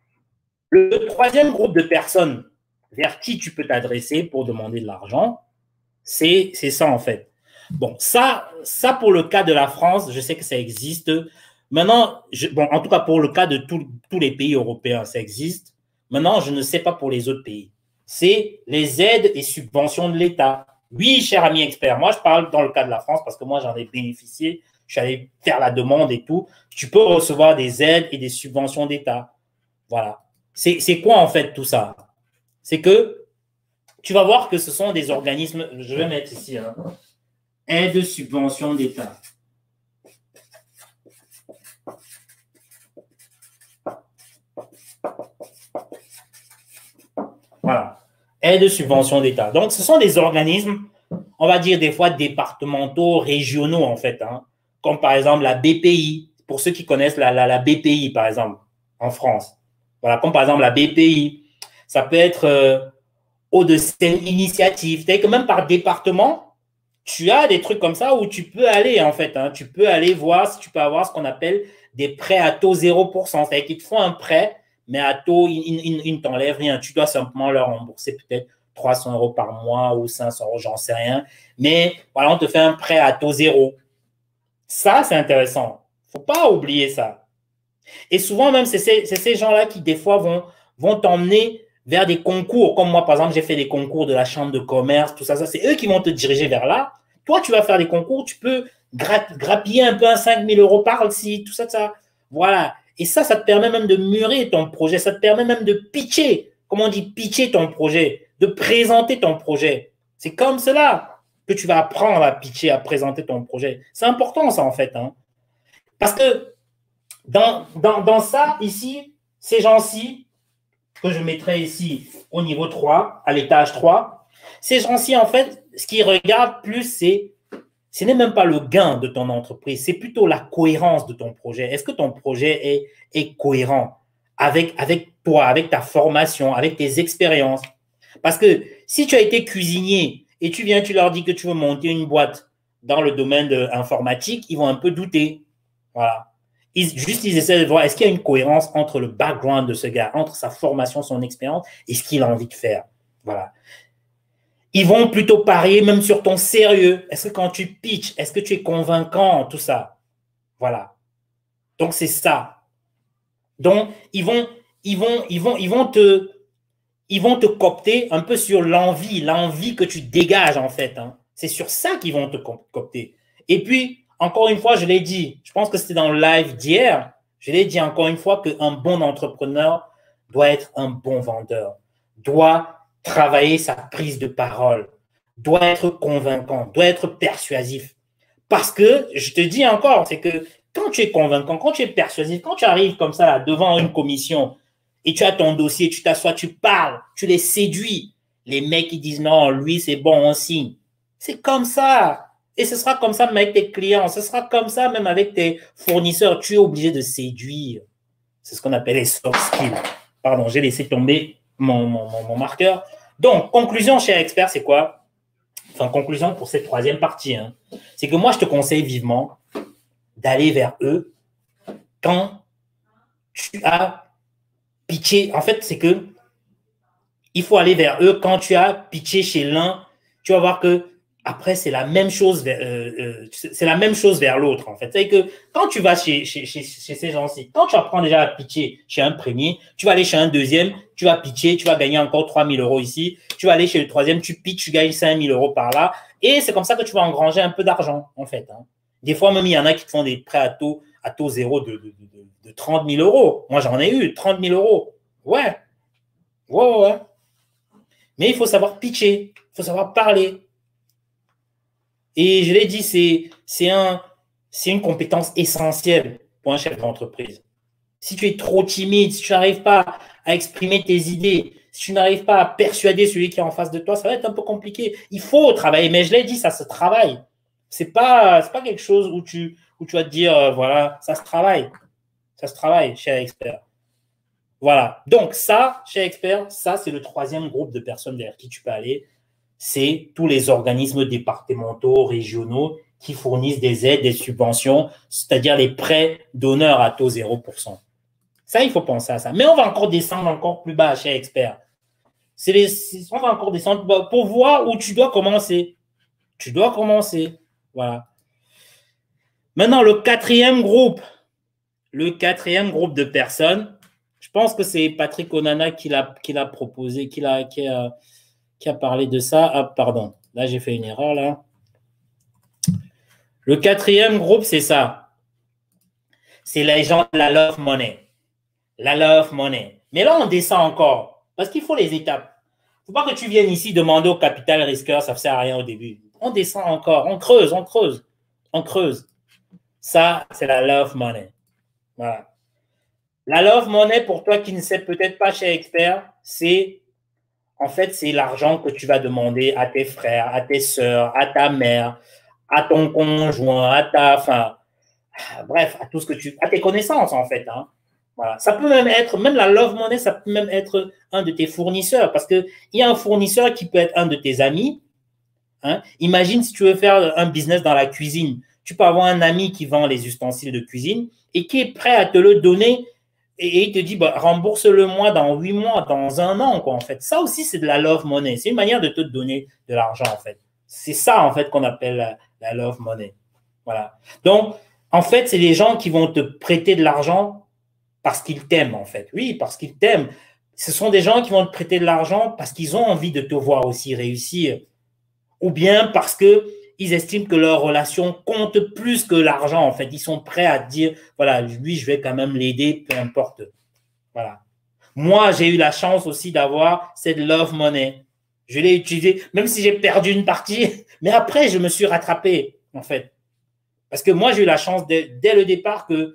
le troisième groupe de personnes vers qui tu peux t'adresser pour demander de l'argent, c'est ça en fait. Bon, ça pour le cas de la France, je sais que ça existe. Maintenant, en tout cas pour le cas de tous les pays européens, ça existe. Maintenant, je ne sais pas pour les autres pays. C'est les aides et subventions de l'État. Oui, cher ami expert, moi je parle dans le cas de la France parce que moi j'en ai bénéficié. Je suis allé faire la demande et tout. Tu peux recevoir des aides et des subventions d'État. Voilà. C'est quoi en fait tout ça? C'est que tu vas voir que ce sont des organismes, je vais mettre ici, hein, aides, subventions d'État. Voilà. Aides, subventions d'État. Donc, ce sont des organismes, on va dire des fois départementaux, régionaux en fait, hein, comme par exemple la BPI, pour ceux qui connaissent la BPI par exemple, en France. Voilà, comme par exemple la BPI. Ça peut être Hauts-de-Seine Initiative. C'est-à-dire que même par département, tu as des trucs comme ça où tu peux aller en fait. Hein, tu peux aller voir si tu peux avoir ce qu'on appelle des prêts à taux 0%. C'est-à-dire qu'ils te font un prêt, mais à taux, ils ne t'enlèvent rien. Tu dois simplement leur rembourser peut-être 300 € par mois ou 500 €, j'en sais rien. Mais voilà, on te fait un prêt à taux zéro. Ça, c'est intéressant. Il ne faut pas oublier ça. Et souvent, même, c'est ces gens-là qui, des fois, vont t'emmener vers des concours. Comme moi, par exemple, j'ai fait des concours de la chambre de commerce, tout ça. C'est eux qui vont te diriger vers là. Toi, tu vas faire des concours, tu peux grappiller un peu un 5 000 € par-ci, tout ça, ça. Voilà. Et ça te permet même de mûrir ton projet. Ça te permet même de pitcher. Comment on dit pitcher ton projet? De présenter ton projet. C'est comme cela que tu vas apprendre à pitcher, à présenter ton projet. C'est important, ça, en fait. Hein. Parce que dans ça, ici, ces gens-ci, que je mettrai ici au niveau 3, à l'étage 3, ces gens-ci, en fait, ce qu'ils regardent plus, ce n'est même pas le gain de ton entreprise, c'est plutôt la cohérence de ton projet. Est-ce que ton projet est cohérent avec toi, avec ta formation, avec tes expériences? Parce que si tu as été cuisinier et tu viens, tu leur dis que tu veux monter une boîte dans le domaine informatique, ils vont un peu douter. Voilà. Ils essaient de voir est-ce qu'il y a une cohérence entre le background de ce gars, entre sa formation, son expérience et ce qu'il a envie de faire. Voilà. Ils vont plutôt parier même sur ton sérieux. Est-ce que quand tu pitches, est-ce que tu es convaincant, tout ça? Voilà. Donc, c'est ça. Donc, ils vont te coopter un peu sur l'envie que tu dégages, en fait. Hein. C'est sur ça qu'ils vont te coopter. Et puis, encore une fois, je l'ai dit, je pense que c'était dans le live d'hier, je l'ai dit encore une fois qu'un bon entrepreneur doit être un bon vendeur, doit travailler sa prise de parole, doit être convaincant, doit être persuasif. Parce que, je te dis encore, c'est que quand tu es convaincant, quand tu es persuasif, quand tu arrives comme ça là, devant une commission et tu as ton dossier, tu t'assois, tu parles, tu les séduis, les mecs qui disent non, lui c'est bon, on signe. C'est comme ça. Et ce sera comme ça même avec tes clients, ce sera comme ça même avec tes fournisseurs. Tu es obligé de séduire. C'est ce qu'on appelle les soft skills. Pardon, j'ai laissé tomber mon marqueur. Donc, conclusion, cher expert, c'est quoi? Enfin, conclusion pour cette troisième partie. Hein. C'est que moi, je te conseille vivement d'aller vers eux quand tu as pitché. En fait, c'est que il faut aller vers eux quand tu as pitché chez l'un. Tu vas voir que après, c'est la même chose vers l'autre, en fait. C'est que quand tu vas chez ces gens-ci, quand tu apprends déjà à pitcher chez un premier, tu vas aller chez un deuxième, tu vas pitcher, tu vas gagner encore 3 000 € ici, tu vas aller chez le troisième, tu pitches, tu gagnes 5 000 € par là, et c'est comme ça que tu vas engranger un peu d'argent, en fait. Hein. Des fois, même, il y en a qui te font des prêts à taux zéro de 30 000 €. Moi, j'en ai eu, 30 000 €. Ouais. Mais il faut savoir pitcher, il faut savoir parler. Et je l'ai dit, c'est une compétence essentielle pour un chef d'entreprise. Si tu es trop timide, si tu n'arrives pas à exprimer tes idées, si tu n'arrives pas à persuader celui qui est en face de toi, ça va être un peu compliqué. Il faut travailler, mais je l'ai dit, ça se travaille. C'est pas quelque chose où tu vas te dire, voilà, ça se travaille. Ça se travaille, cher expert. Voilà. Donc ça, cher expert, ça, c'est le troisième groupe de personnes vers qui tu peux aller. C'est tous les organismes départementaux, régionaux qui fournissent des aides, des subventions, c'est-à-dire les prêts d'honneur à taux 0%. Ça, il faut penser à ça. Mais on va encore descendre encore plus bas, cher expert. On va encore descendre pour voir où tu dois commencer. Tu dois commencer. Voilà. Maintenant, le quatrième groupe de personnes, je pense que c'est Patrick Onana qui l'a proposé, qui a parlé de ça. Ah, pardon. Là, j'ai fait une erreur, là. Le quatrième groupe, c'est ça. C'est les gens de la love money. La love money. Mais là, on descend encore. Parce qu'il faut les étapes. Il ne faut pas que tu viennes ici demander au capital risqueur, ça ne sert à rien au début. On descend encore. On creuse. Ça, c'est la love money. Voilà. La love money, pour toi qui ne sais peut-être pas, cher expert, en fait, c'est l'argent que tu vas demander à tes frères, à tes sœurs, à ta mère, à ton conjoint, bref, à tout ce que à tes connaissances, en fait. Hein. Voilà. Ça peut même être, même la love money, ça peut même être un de tes fournisseurs, parce qu'il y a un fournisseur qui peut être un de tes amis. Hein. Imagine si tu veux faire un business dans la cuisine. Tu peux avoir un ami qui vend les ustensiles de cuisine et qui est prêt à te le donner. Et il te dit, bah, rembourse-le-moi dans 8 mois, dans 1 an, quoi, en fait. Ça aussi, c'est de la love money. C'est une manière de te donner de l'argent, en fait. C'est ça, en fait, qu'on appelle la love money. Voilà. Donc, en fait, c'est les gens qui vont te prêter de l'argent parce qu'ils t'aiment, en fait. Oui, parce qu'ils t'aiment. Ce sont des gens qui vont te prêter de l'argent parce qu'ils ont envie de te voir aussi réussir. Ou bien parce qu'ils ils estiment que leur relation compte plus que l'argent, en fait. Ils sont prêts à dire, voilà, lui, je vais quand même l'aider, peu importe. Voilà. Moi, j'ai eu la chance aussi d'avoir cette love money. Je l'ai utilisée, même si j'ai perdu une partie, mais après, je me suis rattrapé, en fait. Parce que moi, j'ai eu la chance dès le départ que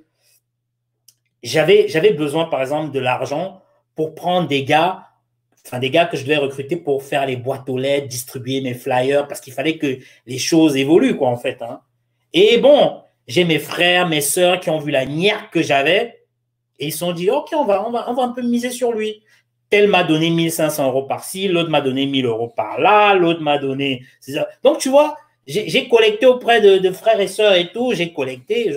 j'avais besoin, par exemple, de l'argent pour prendre des gars que je devais recruter pour faire les boîtes aux lettres, distribuer mes flyers, parce qu'il fallait que les choses évoluent, quoi, en fait. Hein. Et bon, j'ai mes frères, mes sœurs qui ont vu la niaque que j'avais et ils se sont dit, OK, on va un peu miser sur lui. Tel m'a donné 1500 € par-ci, l'autre m'a donné 1000 € par-là, l'autre m'a donné... Donc, tu vois, j'ai collecté auprès de frères et sœurs et tout, j'ai collecté.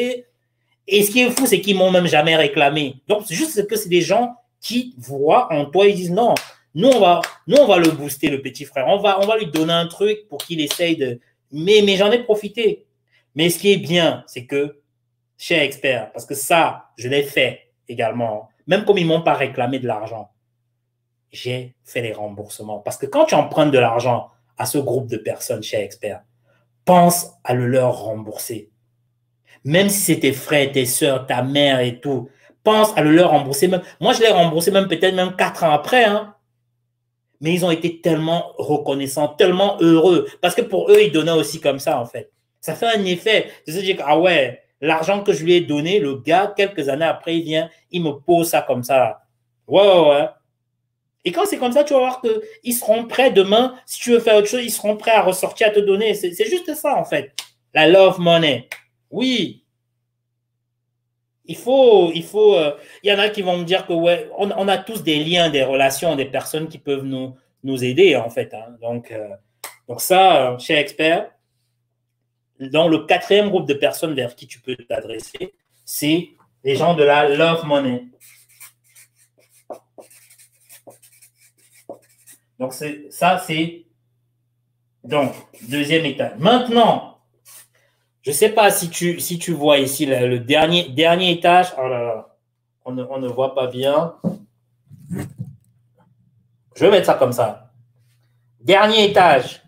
Et ce qui est fou, c'est qu'ils m'ont même jamais réclamé. Donc, c'est juste que c'est des gens qui voient en toi, ils disent non, nous on va le booster, le petit frère. On va lui donner un truc pour qu'il essaye de... Mais j'en ai profité. Mais ce qui est bien, c'est que chez Expert, parce que ça, je l'ai fait également, même comme ils ne m'ont pas réclamé de l'argent, j'ai fait les remboursements. Parce que quand tu empruntes de l'argent à ce groupe de personnes chez Expert, pense à le leur rembourser. Même si c'est tes frères, tes soeurs, ta mère et tout, pense à le leur rembourser. Même, moi, je l'ai remboursé peut-être 4 ans après. Hein. Mais ils ont été tellement reconnaissants, tellement heureux. Parce que pour eux, ils donnaient aussi comme ça, en fait. Ça fait un effet de se dire, ah ouais, l'argent que je lui ai donné, le gars, quelques années après, il vient, il me pose ça comme ça. Ouais. Et quand c'est comme ça, tu vas voir qu'ils seront prêts demain. Si tu veux faire autre chose, ils seront prêts à ressortir, à te donner. C'est juste ça, en fait. La love money. Oui. Il y en a qui vont me dire que ouais, on a tous des liens, des relations, des personnes qui peuvent nous aider, en fait. Hein. Donc ça, chez Expert, dans le 4e groupe de personnes vers qui tu peux t'adresser, c'est les gens de la love money. Donc, c'est 2e étage. Maintenant, je ne sais pas si tu vois ici le dernier étage. Oh là là, on ne voit pas bien. Je vais mettre ça comme ça. Dernier étage.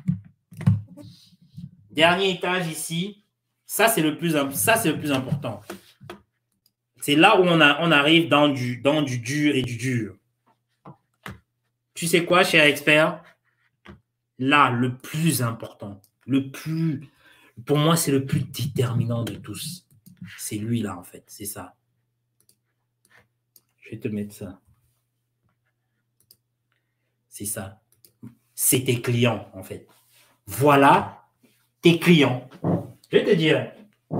Dernier étage ici. Ça, c'est le plus important. C'est là où on arrive dans du dur et du dur. Tu sais quoi, cher expert? Là, le plus important, pour moi, c'est le plus déterminant de tous. C'est lui là, en fait. C'est ça. Je vais te mettre ça. C'est ça. C'est tes clients, en fait. Voilà tes clients. Je vais te dire.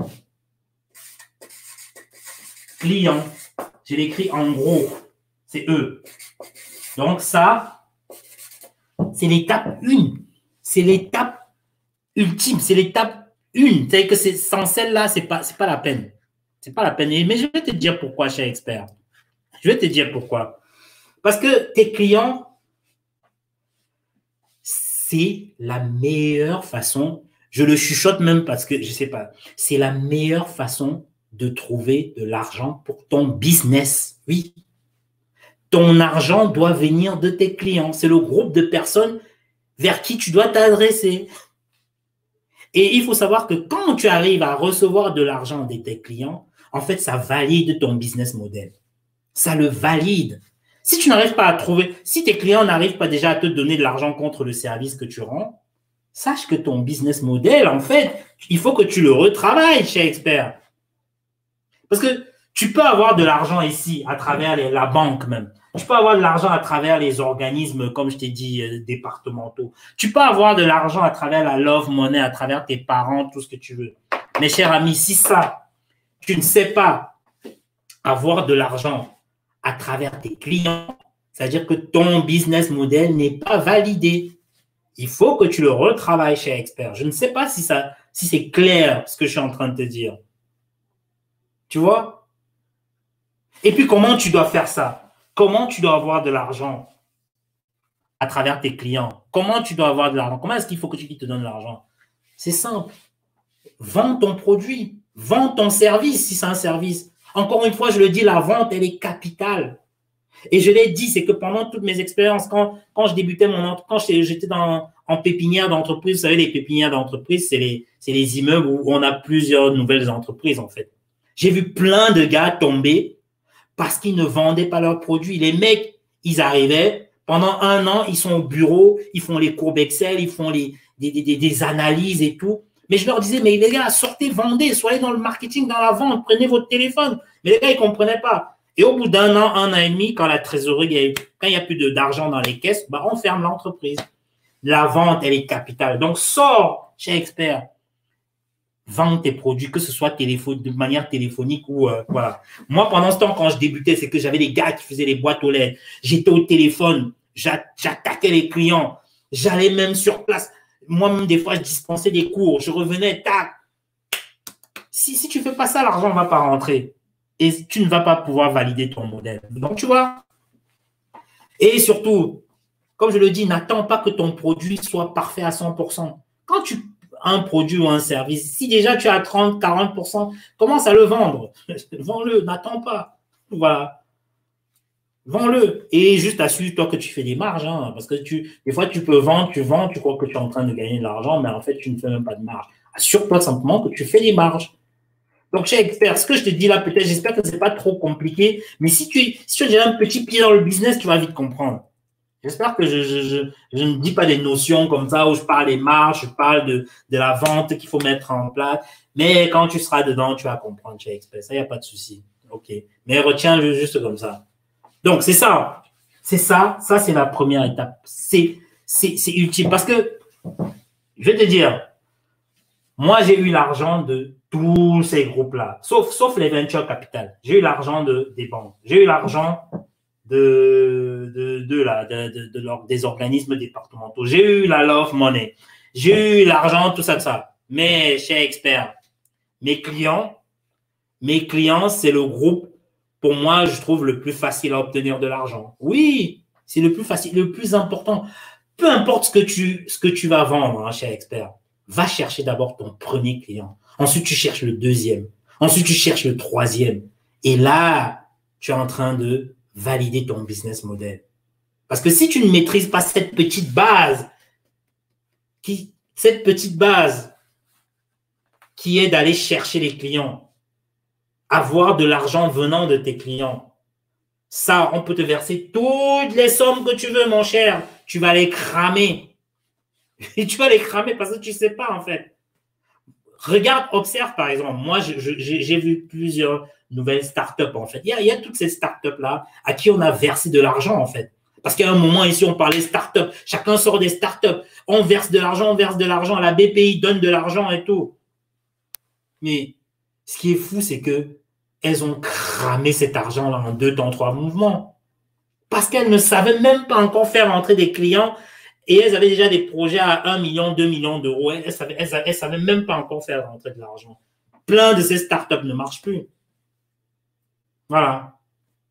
Clients. Je l'écris en gros. C'est eux. Donc ça, c'est l'étape 1. C'est l'étape ultime. C'est l'étape 1. C'est-à-dire que sans celle-là, c'est pas la peine. C'est pas la peine. Mais je vais te dire pourquoi, cher expert. Je vais te dire pourquoi. Parce que tes clients, c'est la meilleure façon, je le chuchote même parce que, je sais pas, c'est la meilleure façon de trouver de l'argent pour ton business. Oui. Ton argent doit venir de tes clients. C'est le groupe de personnes vers qui tu dois t'adresser. Et il faut savoir que quand tu arrives à recevoir de l'argent de tes clients, en fait, ça valide ton business model. Ça le valide. Si tu n'arrives pas à trouver, si tes clients n'arrivent pas déjà à te donner de l'argent contre le service que tu rends, sache que ton business model, en fait, il faut que tu le retravailles chez Expert. Parce que tu peux avoir de l'argent ici à travers la banque même. Tu peux avoir de l'argent à travers les organismes, comme je t'ai dit, départementaux. Tu peux avoir de l'argent à travers la love money, à travers tes parents, tout ce que tu veux. Mes chers amis, si ça, tu ne sais pas avoir de l'argent à travers tes clients, c'est-à-dire que ton business model n'est pas validé. Il faut que tu le retravailles chez Expert. Je ne sais pas si c'est clair ce que je suis en train de te dire. Tu vois? Et puis, comment tu dois faire ça? Comment tu dois avoir de l'argent à travers tes clients? Comment tu dois avoir de l'argent? Comment est-ce qu'il faut que tu te donnes de l'argent? C'est simple. Vends ton produit. Vends ton service si c'est un service. Encore une fois, je le dis, la vente, elle est capitale. Et je l'ai dit, c'est que pendant toutes mes expériences, quand je débutais quand j'étais en pépinière d'entreprise, vous savez, les pépinières d'entreprise, c'est les immeubles où on a plusieurs nouvelles entreprises, en fait. J'ai vu plein de gars tomber parce qu'ils ne vendaient pas leurs produits. Les mecs, ils arrivaient, pendant 1 an, ils sont au bureau, ils font les courbes Excel, ils font des analyses et tout. Mais je leur disais, mais les gars, sortez, vendez, soyez dans le marketing, dans la vente, prenez votre téléphone. Mais les gars, ils ne comprenaient pas. Et au bout d'1 an, 1 an et demi, quand la trésorerie, quand il n'y a plus d'argent dans les caisses, bah, on ferme l'entreprise. La vente, elle est capitale. Donc, sors chez Expert. Vends tes produits, que ce soit de manière téléphonique ou voilà. Moi, pendant ce temps, quand je débutais, c'est que j'avais des gars qui faisaient les boîtes aux lettres. J'étais au téléphone, j'attaquais les clients. J'allais même sur place. Moi-même, des fois, je dispensais des cours. Je revenais, tac. Si tu ne fais pas ça, l'argent ne va pas rentrer. Et tu ne vas pas pouvoir valider ton modèle. Donc, tu vois. Et surtout, comme je le dis, n'attends pas que ton produit soit parfait à 100%. Quand tu as un produit ou un service, si déjà tu as 30, 40%, commence à le vendre. Vends-le, n'attends pas. Voilà. Vends-le. Et juste assure-toi que tu fais des marges. Hein, parce que des fois, tu peux vendre, tu vends, tu crois que tu es en train de gagner de l'argent, mais en fait, tu ne fais même pas de marge. Assure-toi simplement que tu fais des marges. Donc, chez Expert, ce que je te dis là, peut-être, j'espère que ce n'est pas trop compliqué, mais si tu as déjà un petit pied dans le business, tu vas vite comprendre. J'espère que je ne dis pas des notions comme ça où je parle des marges, je parle de la vente qu'il faut mettre en place, mais quand tu seras dedans, tu vas comprendre chez Expert. Ça, il n'y a pas de souci. OK. Mais retiens-le juste comme ça. Donc, c'est ça. C'est ça. Ça, c'est la première étape. C'est utile parce que, je vais te dire, moi, j'ai eu l'argent de tous ces groupes-là, sauf les venture capital. J'ai eu l'argent des banques. J'ai eu l'argent des organismes départementaux. J'ai eu la Love Money. J'ai eu l'argent, tout ça. Mais chez Expert, mes clients, c'est le groupe, pour moi, je trouve le plus facile à obtenir de l'argent. Oui, c'est le plus facile, le plus important. Peu importe ce que tu vas vendre hein, chez Expert. Va chercher d'abord ton premier client. Ensuite, tu cherches le deuxième. Ensuite, tu cherches le troisième. Et là, tu es en train de valider ton business model. Parce que si tu ne maîtrises pas cette petite base qui est d'aller chercher les clients, avoir de l'argent venant de tes clients, ça, on peut te verser toutes les sommes que tu veux, mon cher. Tu vas les cramer. Et tu vas les cramer parce que tu ne sais pas, en fait. Regarde, observe, par exemple. Moi, j'ai vu plusieurs nouvelles startups, en fait. Il y a toutes ces startups-là à qui on a versé de l'argent, en fait. Parce qu'à un moment, ici, on parlait startups. Chacun sort des startups. On verse de l'argent, La BPI donne de l'argent et tout. Mais ce qui est fou, c'est qu'elles ont cramé cet argent-là en 2 temps, 3 mouvements. Parce qu'elles ne savaient même pas encore faire entrer des clients. Et elles avaient déjà des projets à 1 million, 2 millions d'euros. Elles ne savaient même pas encore faire rentrer de l'argent. Plein de ces startups ne marchent plus. Voilà.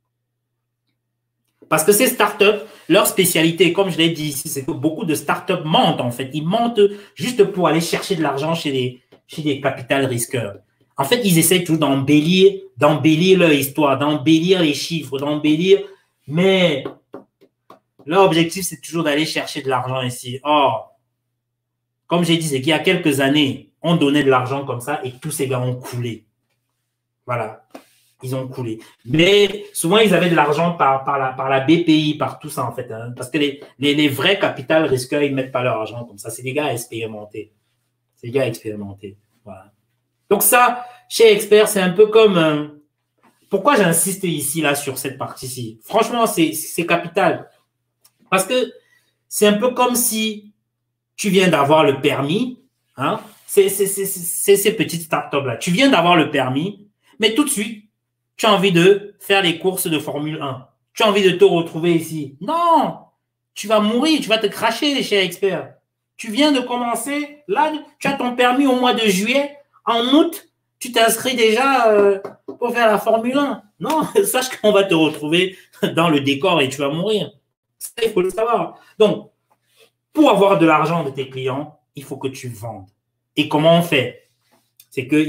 Parce que ces startups, leur spécialité, comme je l'ai dit ici, c'est que beaucoup de startups mentent en fait. Ils mentent juste pour aller chercher de l'argent chez des capital risqueurs. En fait, ils essayent toujours d'embellir leur histoire, d'embellir les chiffres, mais leur objectif, c'est toujours d'aller chercher de l'argent ici. Or, comme j'ai dit, c'est qu'il y a quelques années, on donnait de l'argent comme ça et tous ces gars ont coulé. Voilà. Ils ont coulé. Mais souvent, ils avaient de l'argent par la BPI, par tout ça, en fait. Hein, parce que les vrais capital risqueurs, ils ne mettent pas leur argent comme ça. C'est des gars expérimentés. Voilà. Donc ça, chez Expert, c'est un peu comme… pourquoi j'insiste ici, là, sur cette partie-ci? Franchement, c'est capital. Parce que c'est un peu comme si tu viens d'avoir le permis. Hein, c'est ces petites startups-là. Tu viens d'avoir le permis, mais tout de suite, tu as envie de faire les courses de Formule 1. Tu as envie de te retrouver ici. Non, tu vas mourir, tu vas te cracher chez Expert. Tu viens de commencer, là, tu as ton permis au mois de juillet. En août, tu t'inscris déjà pour faire la Formule 1. Non, sache qu'on va te retrouver dans le décor et tu vas mourir. Ça, il faut le savoir. Donc, pour avoir de l'argent de tes clients, il faut que tu vendes. Et comment on fait? C'est qu'il y a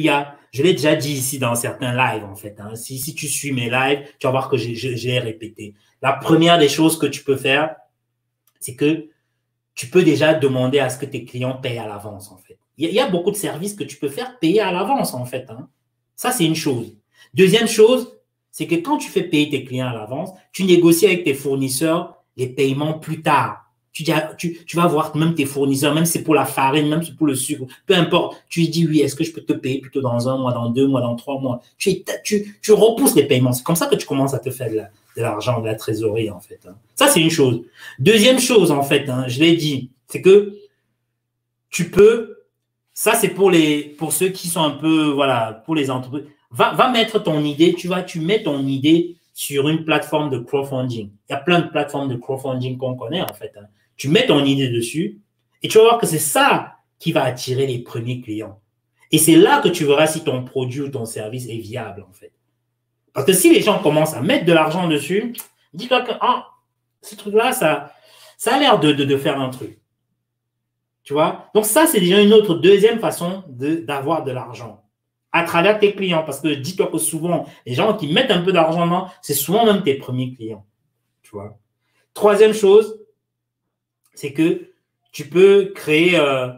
je l'ai déjà dit ici dans certains lives, en fait. Hein. Si tu suis mes lives, tu vas voir que j'ai répété. La première des choses que tu peux faire, c'est que tu peux déjà demander à ce que tes clients payent à l'avance, en fait. Il y a beaucoup de services que tu peux faire payer à l'avance, en fait. Hein. Ça, c'est une chose. Deuxième chose, c'est que quand tu fais payer tes clients à l'avance, tu négocies avec tes fournisseurs les paiements plus tard. Tu vas voir même tes fournisseurs, même si c'est pour la farine, même si c'est pour le sucre, peu importe. Tu lui dis, oui, est-ce que je peux te payer plutôt dans 1 mois, dans 2 mois, dans 3 mois? Tu repousses les paiements. C'est comme ça que tu commences à te faire de l'argent, de la trésorerie, en fait. Hein. Ça, c'est une chose. Deuxième chose, en fait, hein, je l'ai dit, c'est que tu peux, ça, c'est pour ceux qui sont un peu, voilà, pour les entreprises. Va mettre ton idée, tu mets ton idée sur une plateforme de crowdfunding. Il y a plein de plateformes de crowdfunding qu'on connaît, en fait. Hein. Tu mets ton idée dessus et tu vas voir que c'est ça qui va attirer les premiers clients. Et c'est là que tu verras si ton produit ou ton service est viable, en fait. Parce que si les gens commencent à mettre de l'argent dessus, dis-toi que ce truc-là, ça a l'air de faire un truc. Tu vois? Donc ça, c'est déjà une autre deuxième façon d'avoir de l'argent à travers tes clients. Parce que dis-toi que souvent, les gens qui mettent un peu d'argent dedans, c'est souvent même tes premiers clients. Tu vois? Troisième chose, c'est que tu peux créer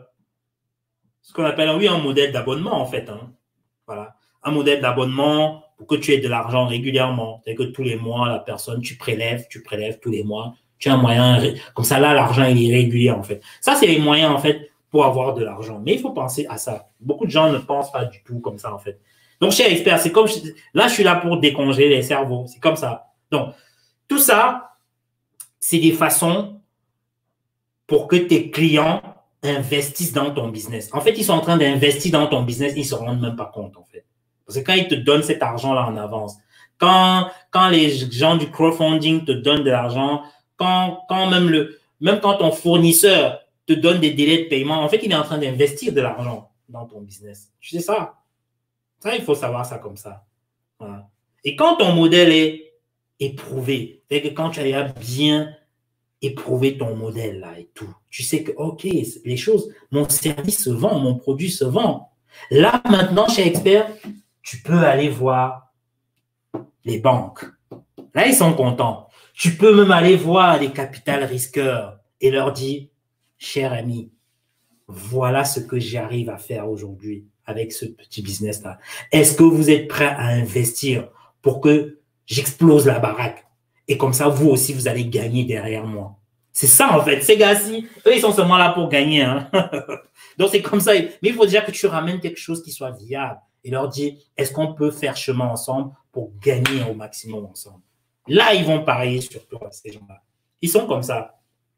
ce qu'on appelle, oui, un modèle d'abonnement, en fait. Hein. Voilà. Un modèle d'abonnement pour que tu aies de l'argent régulièrement. C'est-à-dire que tous les mois, la personne, tu prélèves tous les mois. Tu as un moyen, comme ça, là, l'argent, il est régulier, en fait. Ça, c'est les moyens, en fait, pour avoir de l'argent. Mais il faut penser à ça. Beaucoup de gens ne pensent pas du tout comme ça, en fait. Donc, chez Expert, c'est comme, là, je suis là pour décongeler les cerveaux. C'est comme ça. Donc, tout ça, c'est des façons pour que tes clients investissent dans ton business. En fait, ils sont en train d'investir dans ton business, ils ne se rendent même pas compte, en fait. Parce que quand ils te donnent cet argent-là en avance, quand les gens du crowdfunding te donnent de l'argent, quand quand ton fournisseur te donne des délais de paiement, en fait, il est en train d'investir de l'argent dans ton business. Tu sais ça? Ça, il faut savoir ça comme ça. Voilà. Et quand ton modèle est éprouvé, c'est-à-dire que quand tu as bien éprouvé ton modèle là et tout, tu sais que, OK, les choses, mon service se vend, mon produit se vend. Là, maintenant, chez Expert, tu peux aller voir les banques. Là, ils sont contents. Tu peux même aller voir les capital risqueurs et leur dire, cher ami, voilà ce que j'arrive à faire aujourd'hui avec ce petit business-là. Est-ce que vous êtes prêt à investir pour que j'explose la baraque? Et comme ça, vous aussi, vous allez gagner derrière moi. C'est ça, en fait. Ces gars-ci, eux, ils sont seulement là pour gagner. Hein? Donc, c'est comme ça. Mais il faut déjà que tu ramènes quelque chose qui soit viable et leur dire, est-ce qu'on peut faire chemin ensemble pour gagner au maximum ensemble? Là, ils vont parier sur toi, ces gens-là. Ils sont comme ça.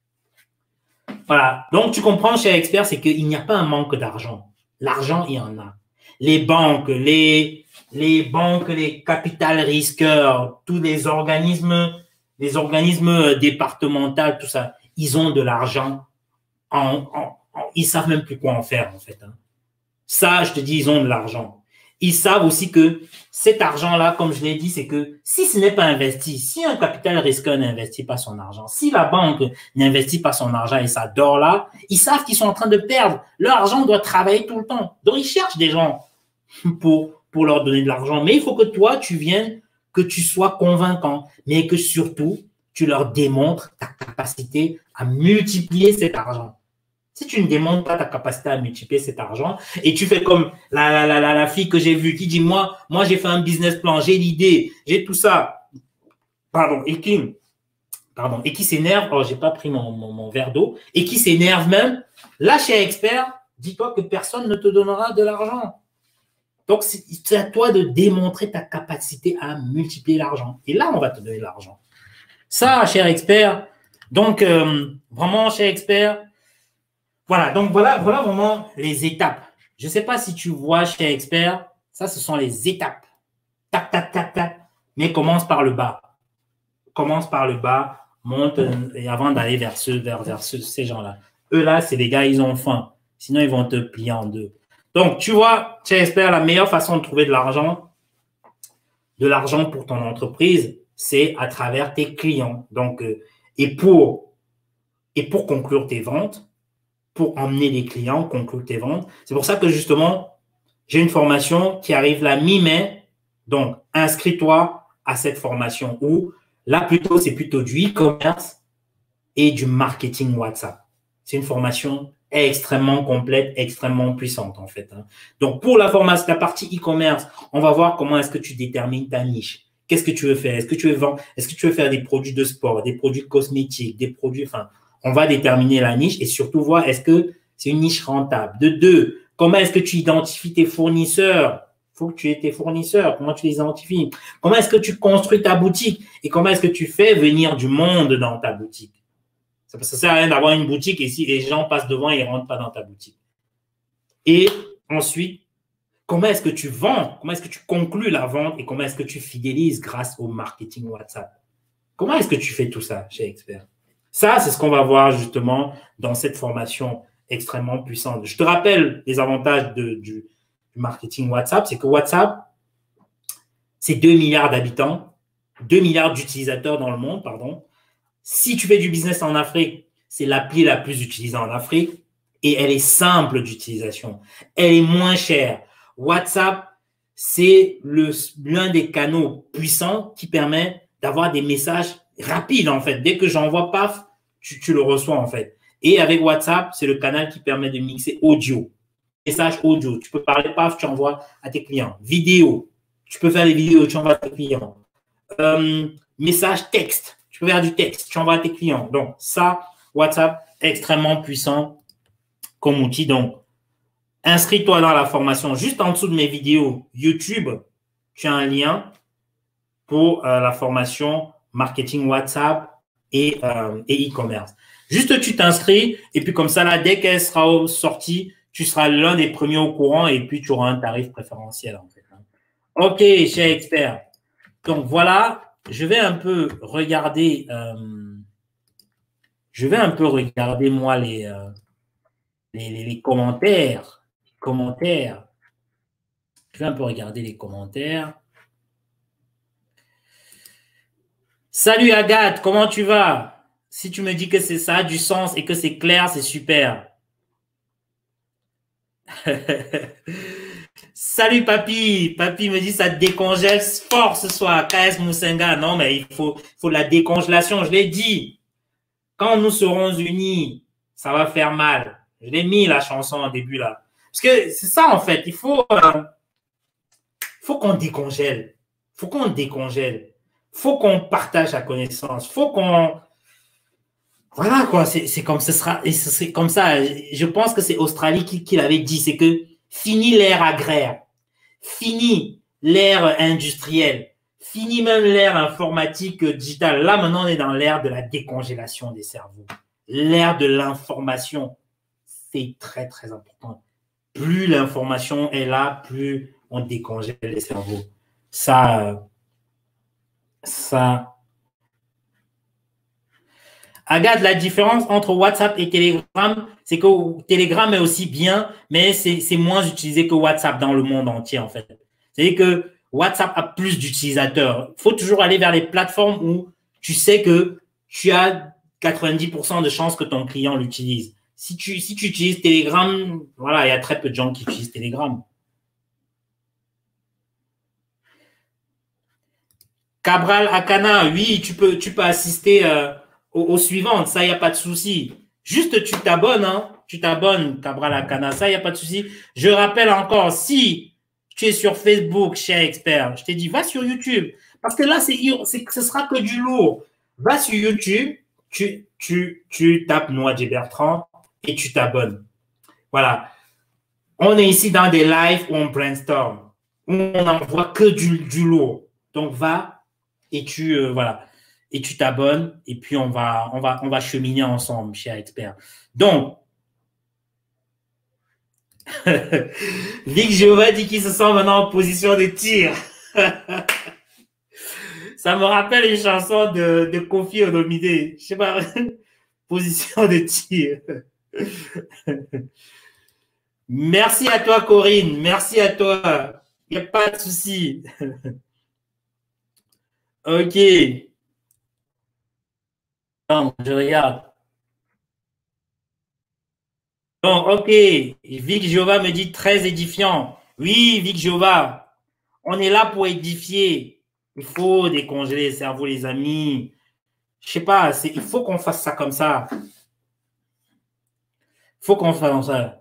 Voilà. Donc, tu comprends, chez Expert, c'est qu'il n'y a pas un manque d'argent. L'argent, il y en a. Les banques, les capital risqueurs, tous les organismes départementaux, tout ça, ils ont de l'argent. Ils savent même plus quoi en faire, en fait. Hein. Ça, je te dis, ils ont de l'argent. Ils savent aussi que cet argent-là, comme je l'ai dit, c'est que si ce n'est pas investi, si un capital risqueur n'investit pas son argent, si la banque n'investit pas son argent et ça dort là, ils savent qu'ils sont en train de perdre. Leur argent doit travailler tout le temps. Donc, ils cherchent des gens pour leur donner de l'argent. Mais il faut que toi, tu viennes, que tu sois convaincant, mais que surtout, tu leur démontres ta capacité à multiplier cet argent. Si tu ne démontres pas ta capacité à multiplier cet argent et tu fais comme la fille que j'ai vue qui dit moi j'ai fait un business plan, j'ai l'idée, j'ai tout ça. Et qui s'énerve, j'ai pas pris mon verre d'eau, et qui s'énerve même, là chez Expert, dis-toi que personne ne te donnera de l'argent. Donc, c'est à toi de démontrer ta capacité à multiplier l'argent. Et là, on va te donner de l'argent. Ça, cher Expert, donc vraiment, cher Expert, voilà, donc voilà vraiment les étapes. Je ne sais pas si tu vois chez Expert, ça, ce sont les étapes. Tac, tac, tac, tac. Mais commence par le bas. Commence par le bas, monte et avant d'aller vers ces gens-là. Eux, là, c'est des gars, ils ont faim. Sinon, ils vont te plier en deux. Donc, tu vois, chez Expert, la meilleure façon de trouver de l'argent pour ton entreprise, c'est à travers tes clients. Donc, et pour conclure tes ventes, pour emmener les clients, conclure tes ventes. C'est pour ça que justement, j'ai une formation qui arrive la mi-mai. Donc, inscris-toi à cette formation où, là, plutôt, c'est plutôt du e-commerce et du marketing WhatsApp. C'est une formation extrêmement complète, extrêmement puissante, en fait. Donc, pour la formation, la partie e-commerce, on va voir comment est-ce que tu détermines ta niche. Qu'est-ce que tu veux faire? Est-ce que tu veux vendre? Est-ce que tu veux faire des produits de sport, des produits cosmétiques, des produits, enfin, on va déterminer la niche et surtout voir est-ce que c'est une niche rentable. De deux, comment est-ce que tu identifies tes fournisseurs? Il faut que tu aies tes fournisseurs. Comment tu les identifies? Comment est-ce que tu construis ta boutique? Et comment est-ce que tu fais venir du monde dans ta boutique? Ça ne sert à rien d'avoir une boutique et si les gens passent devant et ils ne rentrent pas dans ta boutique. Et ensuite, comment est-ce que tu vends? Comment est-ce que tu conclus la vente et comment est-ce que tu fidélises grâce au marketing WhatsApp? Comment est-ce que tu fais tout ça chez Expert? Ça, c'est ce qu'on va voir justement dans cette formation extrêmement puissante. Je te rappelle les avantages du marketing WhatsApp, c'est que WhatsApp, c'est 2 milliards d'habitants, 2 milliards d'utilisateurs dans le monde, pardon. Si tu fais du business en Afrique, c'est l'appli la plus utilisée en Afrique et elle est simple d'utilisation. Elle est moins chère. WhatsApp, c'est l'un des canaux puissants qui permet d'avoir des messages rapides, en fait. Dès que j'envoie, paf, tu le reçois, en fait. Et avec WhatsApp, c'est le canal qui permet de mixer audio. Message audio. Tu peux parler, paf, tu envoies à tes clients. Vidéo. Tu peux faire des vidéos, tu envoies à tes clients. Message texte. Tu peux faire du texte, tu envoies à tes clients. Donc, ça, WhatsApp, extrêmement puissant comme outil. Donc, inscris-toi dans la formation. Juste en dessous de mes vidéos YouTube, tu as un lien pour la formation marketing WhatsApp et e-commerce. Juste, tu t'inscris et puis comme ça, là, dès qu'elle sera sortie, tu seras l'un des premiers au courant et puis tu auras un tarif préférentiel, en fait. OK, cher expert. Donc, voilà. Je vais un peu regarder, moi les commentaires. Je vais un peu regarder les commentaires. Salut Agathe, comment tu vas? Si tu me dis que ça a du sens et que c'est clair, c'est super. Salut papy. Papy me dit ça décongèle fort ce soir. KS Moussenga. Non, mais il faut la décongelation. Je l'ai dit. Quand nous serons unis, ça va faire mal. Je l'ai mis la chanson en début là. Parce que c'est ça en fait. Il faut qu'on décongèle. Faut qu'on décongèle. Faut qu'on partage la connaissance. Faut qu'on... Voilà quoi. C'est comme ce sera. C'est comme ça. Je pense que c'est Australie qui l'avait dit. C'est que fini l'ère agraire. Fini l'ère industrielle. Fini même l'ère informatique digitale. Là, maintenant, on est dans l'ère de la décongélation des cerveaux. L'ère de l'information. C'est très, très important. Plus l'information est là, plus on décongèle les cerveaux. Ça. Regarde, la différence entre WhatsApp et Telegram, c'est que Telegram est aussi bien, mais c'est moins utilisé que WhatsApp dans le monde entier, en fait. C'est-à-dire que WhatsApp a plus d'utilisateurs. Il faut toujours aller vers les plateformes où tu sais que tu as 90% de chances que ton client l'utilise. Si tu utilises Telegram, voilà, il y a très peu de gens qui utilisent Telegram. Cabral Akana, oui, tu peux assister aux suivantes, ça, il n'y a pas de souci. Juste, tu t'abonnes, tu t'abonnes, Cabral Akana, ça, il n'y a pas de souci. Je rappelle encore, si tu es sur Facebook, cher expert, je t'ai dit, va sur YouTube. Parce que là, ce sera que du lourd. Va sur YouTube, tu tapes Noadji Bertrand et tu t'abonnes. Voilà. On est ici dans des lives où on brainstorm, où on n'envoie que du lourd. Donc, va et voilà. Et tu t'abonnes et puis on va cheminer ensemble, cher expert. Donc, Vic Jéhovah dit qu'il se sent maintenant en position de tir. Ça me rappelle une chanson de Kofi Olomide. Je sais pas, position de tir. Merci à toi, Corinne. Merci à toi. Il n'y a pas de souci. OK. Donc, je regarde. Donc, OK. Vic Jéhovah me dit très édifiant. Oui, Vic Jova, on est là pour édifier. Il faut décongeler le cerveau, les amis. Je sais pas, il faut qu'on fasse ça comme ça. Il faut qu'on fasse comme ça.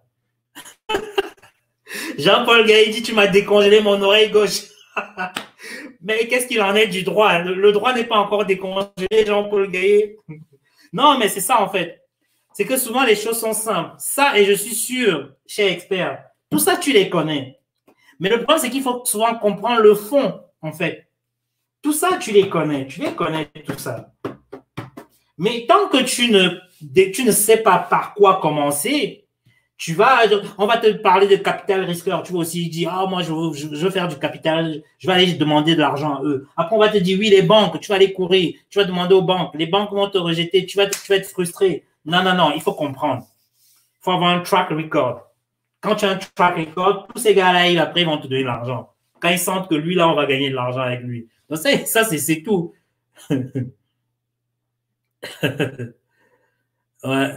Jean-Paul Gaï dit, tu m'as décongelé mon oreille gauche. Mais qu'est-ce qu'il en est du droit? Le droit n'est pas encore décongelé, Jean-Paul Gaillet. Non, mais c'est ça en fait. C'est que souvent les choses sont simples. Ça, et je suis sûr, cher expert, tout ça tu les connais. Mais le problème, c'est qu'il faut souvent comprendre le fond, en fait. Tout ça, tu les connais, tout ça. Mais tant que tu ne sais pas par quoi commencer, on va te parler de capital risqueur. Tu vas aussi dire, ah, moi, je veux faire du capital, je vais aller demander de l'argent à eux. Après, on va te dire, oui, les banques, tu vas aller courir, tu vas demander aux banques, les banques vont te rejeter, tu vas être frustré. Non, non, non, il faut comprendre. Il faut avoir un track record. Quand tu as un track record, tous ces gars-là, après, ils vont te donner de l'argent. Quand ils sentent que lui, là, on va gagner de l'argent avec lui. Donc, ça c'est tout. Ouais.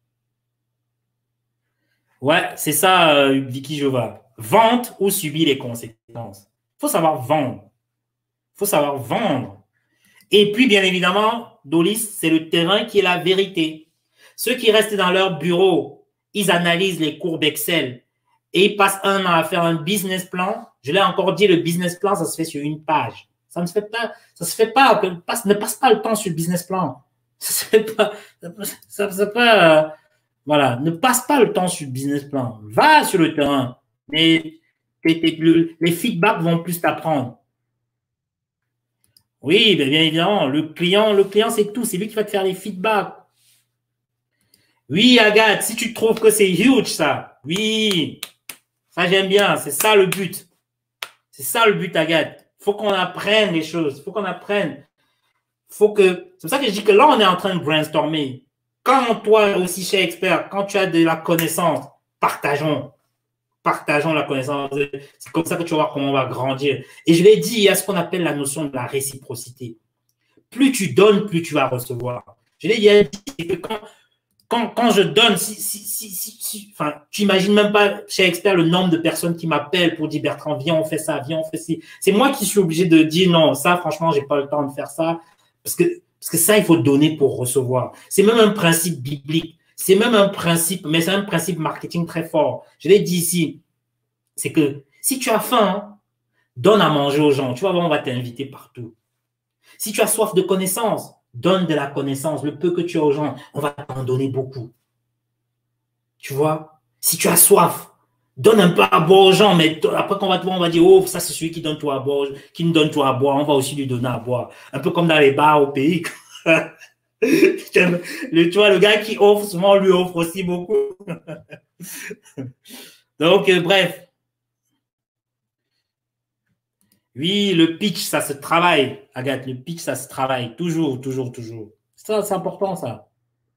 Ouais, c'est ça, Vicky Jova. Vente ou subir les conséquences. Il faut savoir vendre. Il faut savoir vendre. Et puis, bien évidemment, Dolis, c'est le terrain qui est la vérité. Ceux qui restent dans leur bureau, ils analysent les courbes Excel et ils passent un an à faire un business plan. Je l'ai encore dit, le business plan, ça se fait sur une page. Ça ne se fait pas, ne passe pas le temps sur le business plan. Ça se fait pas, voilà, ne passe pas le temps sur le business plan. Va sur le terrain. Mais les feedbacks vont plus t'apprendre. Oui, bien évidemment, le client, c'est tout. C'est lui qui va te faire les feedbacks. Oui, Agathe, si tu trouves que c'est huge, ça. Oui, ça j'aime bien. C'est ça le but. C'est ça le but, Agathe. Il faut qu'on apprenne les choses. Il faut qu'on apprenne. C'est pour ça que je dis que là, on est en train de brainstormer. Quand toi aussi, cher expert, quand tu as de la connaissance, partageons la connaissance. C'est comme ça que tu vas voir comment on va grandir. Et je l'ai dit, il y a ce qu'on appelle la notion de la réciprocité. Plus tu donnes, plus tu vas recevoir. Je l'ai dit que quand je donne, enfin, tu n'imagines même pas, cher expert, le nombre de personnes qui m'appellent pour dire Bertrand, viens, on fait ça, viens, on fait ci. C'est moi qui suis obligé de dire non, ça, franchement, j'ai pas le temps de faire ça. Parce que ça, il faut donner pour recevoir. C'est même un principe biblique. C'est même un principe, mais c'est un principe marketing très fort. Je l'ai dit ici. C'est que si tu as faim, donne à manger aux gens. Tu vas voir, on va t'inviter partout. Si tu as soif de connaissance, donne de la connaissance. Le peu que tu as aux gens, on va t'en donner beaucoup. Tu vois? Si tu as soif, donne un peu à boire aux gens, mais après qu'on va te voir, on va dire, oh, ça c'est celui qui donne toi à boire, qui nous donne toi à boire, on va aussi lui donner à boire. Un peu comme dans les bars au pays. Tu vois, le gars qui offre, souvent on lui offre aussi beaucoup. Donc, bref. Oui, le pitch, ça se travaille, Agathe. Le pitch, ça se travaille. Toujours, toujours, toujours. Ça, c'est important, ça.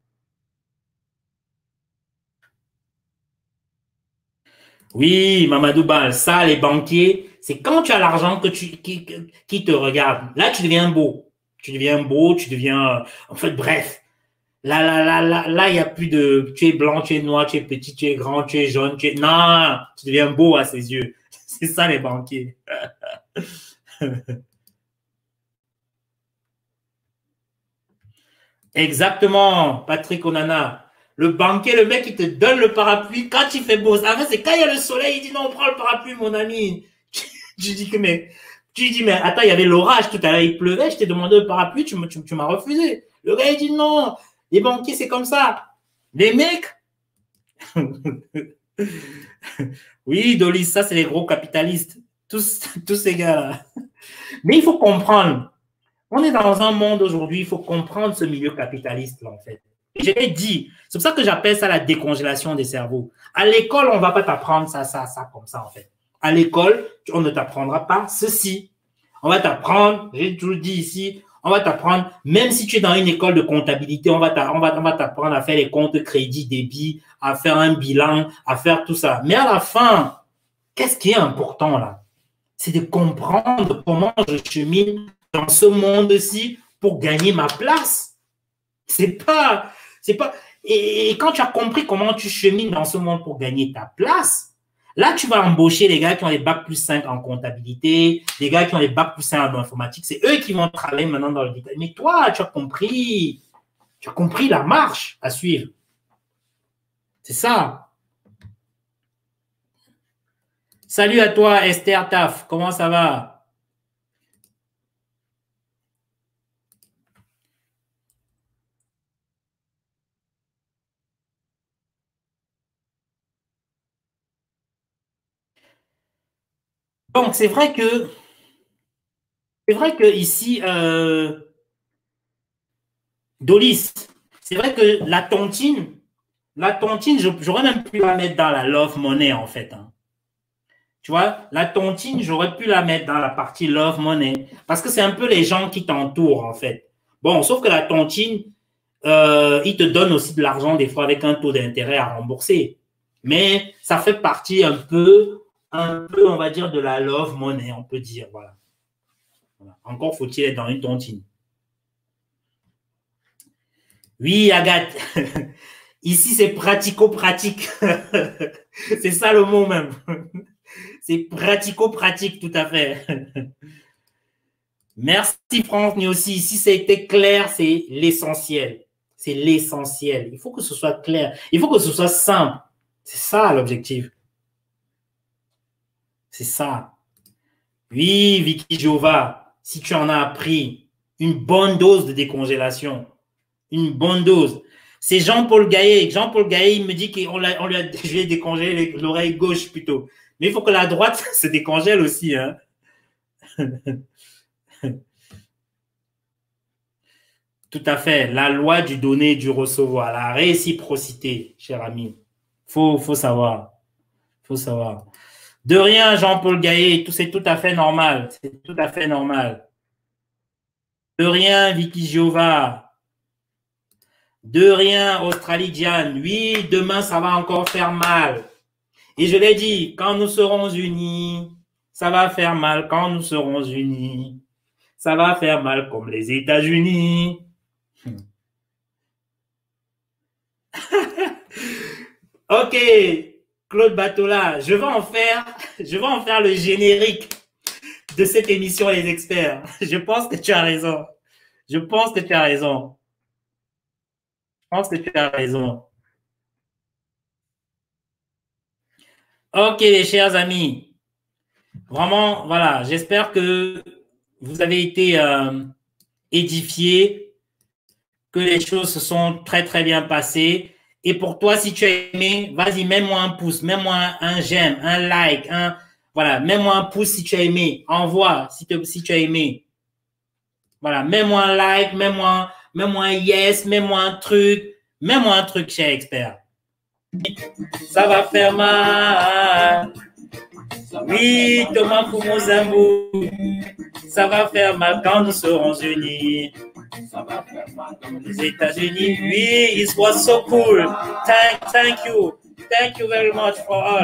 Oui, Mamadou Bal, ça, les banquiers, c'est quand tu as l'argent qui te regarde. Là, tu deviens beau. Tu deviens, en fait, bref. Là, il n'y a plus de, tu es blanc, tu es noir, tu es petit, tu es grand, tu es jaune, non, tu deviens beau à ses yeux. C'est ça, les banquiers. Exactement, Patrick Onana. Le banquier, le mec, il te donne le parapluie quand il fait beau. En fait, c'est quand il y a le soleil, il dit non, prends le parapluie, mon ami. Tu dis mais attends, il y avait l'orage tout à l'heure, il pleuvait, je t'ai demandé le parapluie, tu m'as refusé. Le gars, il dit non, les banquiers, c'est comme ça. Les mecs. Oui, Dolis, ça, c'est les gros capitalistes. Tous ces gars-là. Mais il faut comprendre. On est dans un monde aujourd'hui, il faut comprendre ce milieu capitaliste, là, en fait. Je l'ai dit, c'est pour ça que j'appelle ça la décongélation des cerveaux. À l'école, on ne va pas t'apprendre ça, comme ça, en fait. À l'école, on ne t'apprendra pas ceci. On va t'apprendre, j'ai toujours dit ici, on va t'apprendre, même si tu es dans une école de comptabilité, on va t'apprendre à faire les comptes crédit, débit, à faire un bilan, à faire tout ça. Mais à la fin, qu'est-ce qui est important, là? C'est de comprendre comment je chemine dans ce monde-ci pour gagner ma place. Et quand tu as compris comment tu chemines dans ce monde pour gagner ta place, Là, tu vas embaucher les gars qui ont les bac plus 5 en comptabilité, les gars qui ont les bac plus 5 en informatique. C'est eux qui vont travailler maintenant dans le détail. Mais toi, tu as compris la marche à suivre. C'est ça. Salut à toi, Esther Taf. Comment ça va? Donc, c'est vrai que ici, Dolis, c'est vrai que la tontine, j'aurais même pu la mettre dans la love money, en fait. Hein. Tu vois, la tontine, j'aurais pu la mettre dans la partie love money. Parce que c'est un peu les gens qui t'entourent, en fait. Bon, sauf que la tontine, ils te donnent aussi de l'argent, des fois, avec un taux d'intérêt à rembourser. Mais ça fait partie un peu, on va dire, de la love money, on peut dire, voilà. Encore faut-il être dans une tontine. Oui, Agathe. Ici, c'est pratico-pratique. C'est ça le mot même. C'est pratico-pratique, tout à fait. Merci, Franck, mais aussi, si ça a été clair, c'est l'essentiel. C'est l'essentiel. Il faut que ce soit clair. Il faut que ce soit simple. C'est ça l'objectif. C'est ça. Oui, Vicky Jova, si tu en as appris une bonne dose de décongélation, une bonne dose. C'est Jean-Paul Gaillet. Jean-Paul Gaillet, il me dit qu'on lui a je vais décongeler l'oreille gauche plutôt. Mais il faut que la droite se décongèle aussi. Hein. Tout à fait. La loi du donner et du recevoir. La réciprocité, cher ami. Faut savoir. Faut savoir. De rien, Jean-Paul Gaillet. C'est tout à fait normal. C'est tout à fait normal. De rien, Vicky Giova. De rien, Australie Diane. Oui, demain, ça va encore faire mal. Et je l'ai dit, quand nous serons unis, ça va faire mal. Quand nous serons unis, ça va faire mal comme les États-Unis. Ok, Claude Batola, je vais en faire le générique de cette émission Les Experts. Je pense que tu as raison. Je pense que tu as raison. Ok, les chers amis. Vraiment, voilà, j'espère que vous avez été édifiés, que les choses se sont très, très bien passées. Et pour toi, si tu as aimé, vas-y, mets-moi un pouce, mets-moi un j'aime, un like, voilà, mets-moi un pouce si tu as aimé. Envoie si tu as aimé. Voilà, mets-moi un like, mets-moi un yes, mets-moi un truc, cher expert. Ça va faire mal. Oui, Thomas Koumozambou. Ça va faire mal quand nous serons unis. Ça va faire mal comme les États-Unis. Oui, it was so cool. Thank you. Thank you very much for all.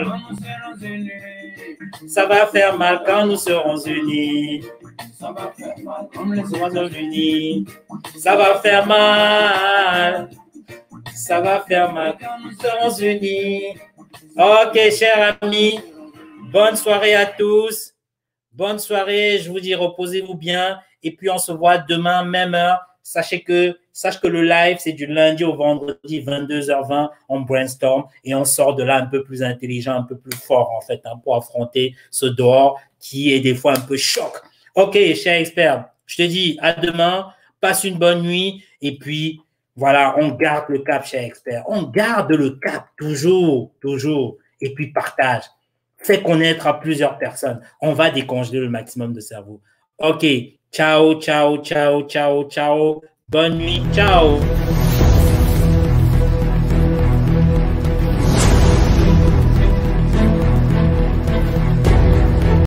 Ça va faire mal quand nous serons unis. Ça va faire mal comme les États-Unis. Ça va faire mal. Ça va faire mal quand nous serons unis. Ok, chers amis. Bonne soirée à tous. Bonne soirée. Je vous dis, reposez-vous bien. Et puis, on se voit demain, même heure. Sache que le live, c'est du lundi au vendredi, 22h20. On brainstorm et on sort de là un peu plus intelligent, un peu plus fort, en fait, pour affronter ce dehors qui est des fois un peu choc. OK, cher expert, je te dis à demain. Passe une bonne nuit. Et puis, voilà, on garde le cap, cher expert. On garde le cap, toujours. Et puis, partage. Fais connaître à plusieurs personnes. On va décongeler le maximum de cerveau. OK. Ciao. Bonne nuit. Ciao.